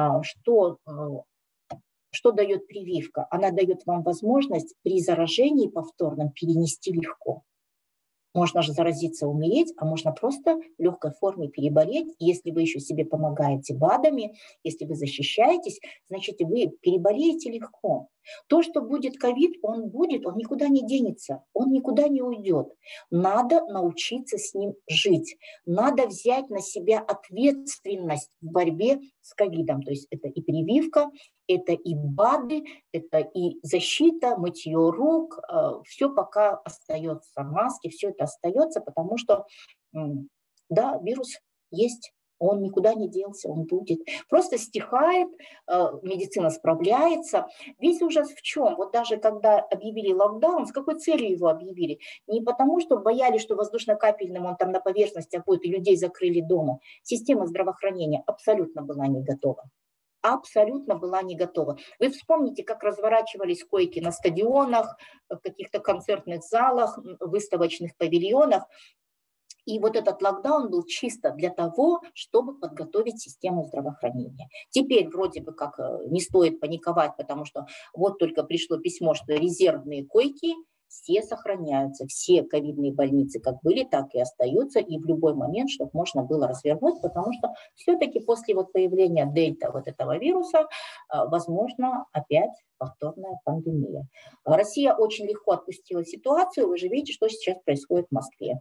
что дает прививка? Она дает вам возможность при заражении повторном перенести легко. Можно же заразиться, умереть, а можно просто в легкой форме переболеть. Если вы еще себе помогаете БАДами, если вы защищаетесь, значит, вы переболеете легко. То, что будет ковид, он будет, он никуда не денется, он никуда не уйдет. Надо научиться с ним жить. Надо взять на себя ответственность в борьбе с ковидом. То есть это и прививка, это и БАДы, это и защита, мытье рук, все пока остается, маски, все это остается, потому что, да, вирус есть, он никуда не делся, он будет. Просто стихает, медицина справляется. Весь ужас в чем? Вот даже когда объявили локдаун, с какой целью его объявили? Не потому, что боялись, что воздушно-капельным он там на поверхности будет, и людей закрыли дома. Система здравоохранения абсолютно была не готова. Абсолютно была не готова. Вы вспомните, как разворачивались койки на стадионах, в каких-то концертных залах, выставочных павильонах. И вот этот локдаун был чисто для того, чтобы подготовить систему здравоохранения. Теперь вроде бы как не стоит паниковать, потому что вот только пришло письмо, что резервные койки все сохраняются, все ковидные больницы как были, так и остаются, и в любой момент, чтобы можно было развернуть, потому что все-таки после вот появления дельта вот этого вируса, возможно, опять повторная пандемия. Россия очень легко отпустила ситуацию, вы же видите, что сейчас происходит в Москве.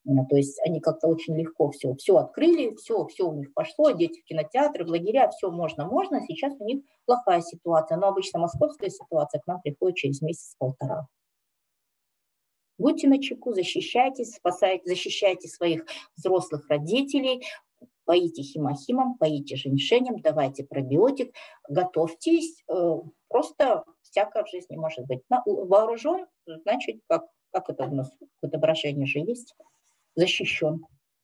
То есть они как-то очень легко все открыли, все у них пошло, дети в кинотеатры, в лагеря, все можно. Сейчас у них плохая ситуация, но обычно московская ситуация к нам приходит через месяц-полтора. Будьте начеку, защищайтесь, защищайте своих взрослых родителей, поите химохимом, поите женьшенем, давайте пробиотик, готовьтесь, просто всякое в жизни может быть. Вооружен, значит, как это у нас, какое-то выражение же есть, защищен.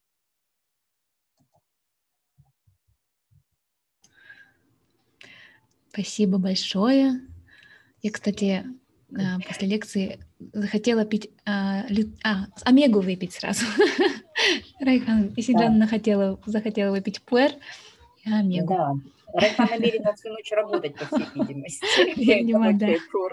Спасибо большое. Я, кстати, после лекции захотела пить, омегу выпить сразу. Райхан Исиджановна захотела выпить пуэр и омегу. Да, Райхан намерена всю ночь работать, по всей видимости. Видимо, да.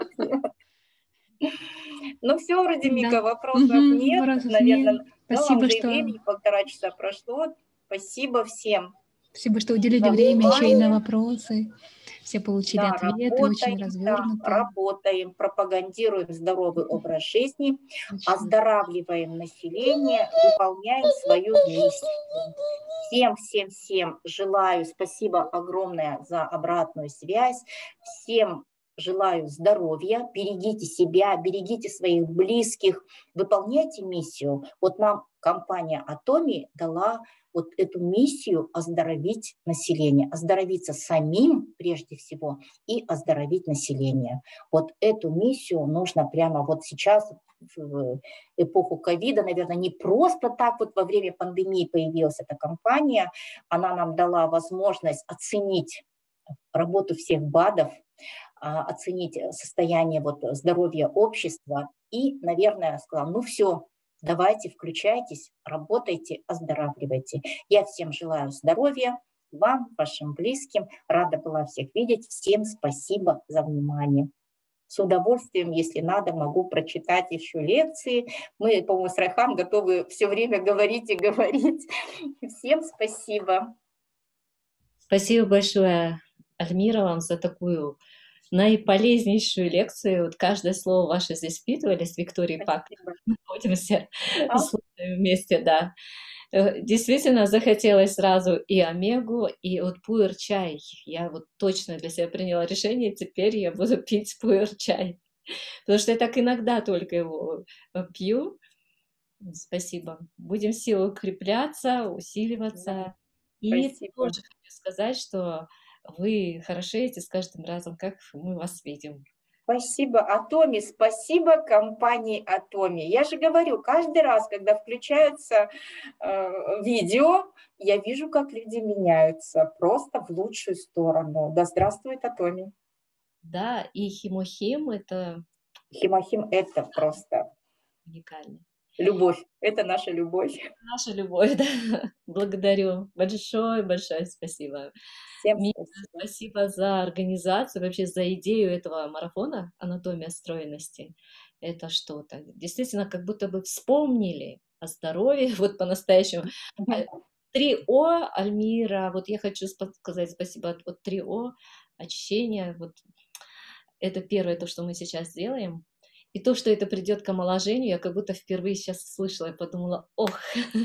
Ну все, Радимика, вопросов нет. Наверное, спасибо, что времени 1,5 часа прошло. Спасибо всем. Спасибо, что уделили время еще и на вопросы. Все получили ответы, очень развернуто. Да, работаем, пропагандируем здоровый образ жизни, оздоравливаем население, выполняем свою миссию. Всем желаю, спасибо огромное за обратную связь. Всем желаю здоровья, берегите себя, берегите своих близких, выполняйте миссию. Вот нам компания Атоми дала вот эту миссию оздоровить население, оздоровиться самим прежде всего и оздоровить население. Вот эту миссию нужно прямо вот сейчас, в эпоху ковида, наверное, не просто так вот во время пандемии появилась эта компания, она нам дала возможность оценить работу всех БАДов, оценить состояние вот здоровья общества и, наверное, сказала, ну все, давайте, включайтесь, работайте, оздоравливайте. Я всем желаю здоровья, вам, вашим близким. Рада была всех видеть. Всем спасибо за внимание. С удовольствием, если надо, могу прочитать еще лекции. Мы, по-моему, с Райхан готовы все время говорить и говорить. Всем спасибо. Спасибо большое, Альмира, вам за такую наиполезнейшую лекцию. Вот каждое слово ваше здесь впитывали с Викторией Пак. Находимся, слушаем вместе, да. Действительно захотелось сразу и омегу, и вот пуэр-чай. Я вот точно для себя приняла решение, теперь я буду пить пуэр-чай. Потому что я так иногда только его пью. Спасибо. Будем силы укрепляться, усиливаться. И тоже хочу сказать, что вы хорошеете с каждым разом, как мы вас видим. Спасибо, Атоми, спасибо компании Атоми. Я же говорю, каждый раз, когда включаются видео, я вижу, как люди меняются просто в лучшую сторону. Да здравствует Атоми. Да, и Химохим это... Химохим это просто... уникально. Любовь, это наша любовь. Наша любовь, да. Благодарю. Большое спасибо. Всем спасибо за организацию, вообще за идею этого марафона «Анатомия стройности». Это что-то. Действительно, как будто бы вспомнили о здоровье, вот по-настоящему. 3О, Альмира, вот я хочу сказать спасибо, вот 3О, очищение, вот это первое, то, что мы сейчас делаем. И то, что это придет к омоложению, я как будто впервые сейчас слышала и подумала, ох,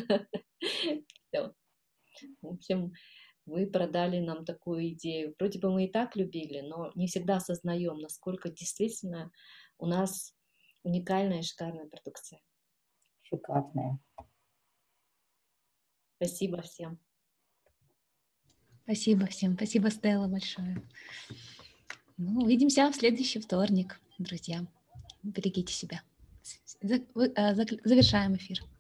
в общем, вы продали нам такую идею. Вроде бы мы и так любили, но не всегда осознаем, насколько действительно у нас уникальная и шикарная продукция. Шикарная. Спасибо всем. Спасибо всем. Спасибо, Стелла, большое. Ну, увидимся в следующий вторник, друзья. Берегите себя. Завершаем эфир.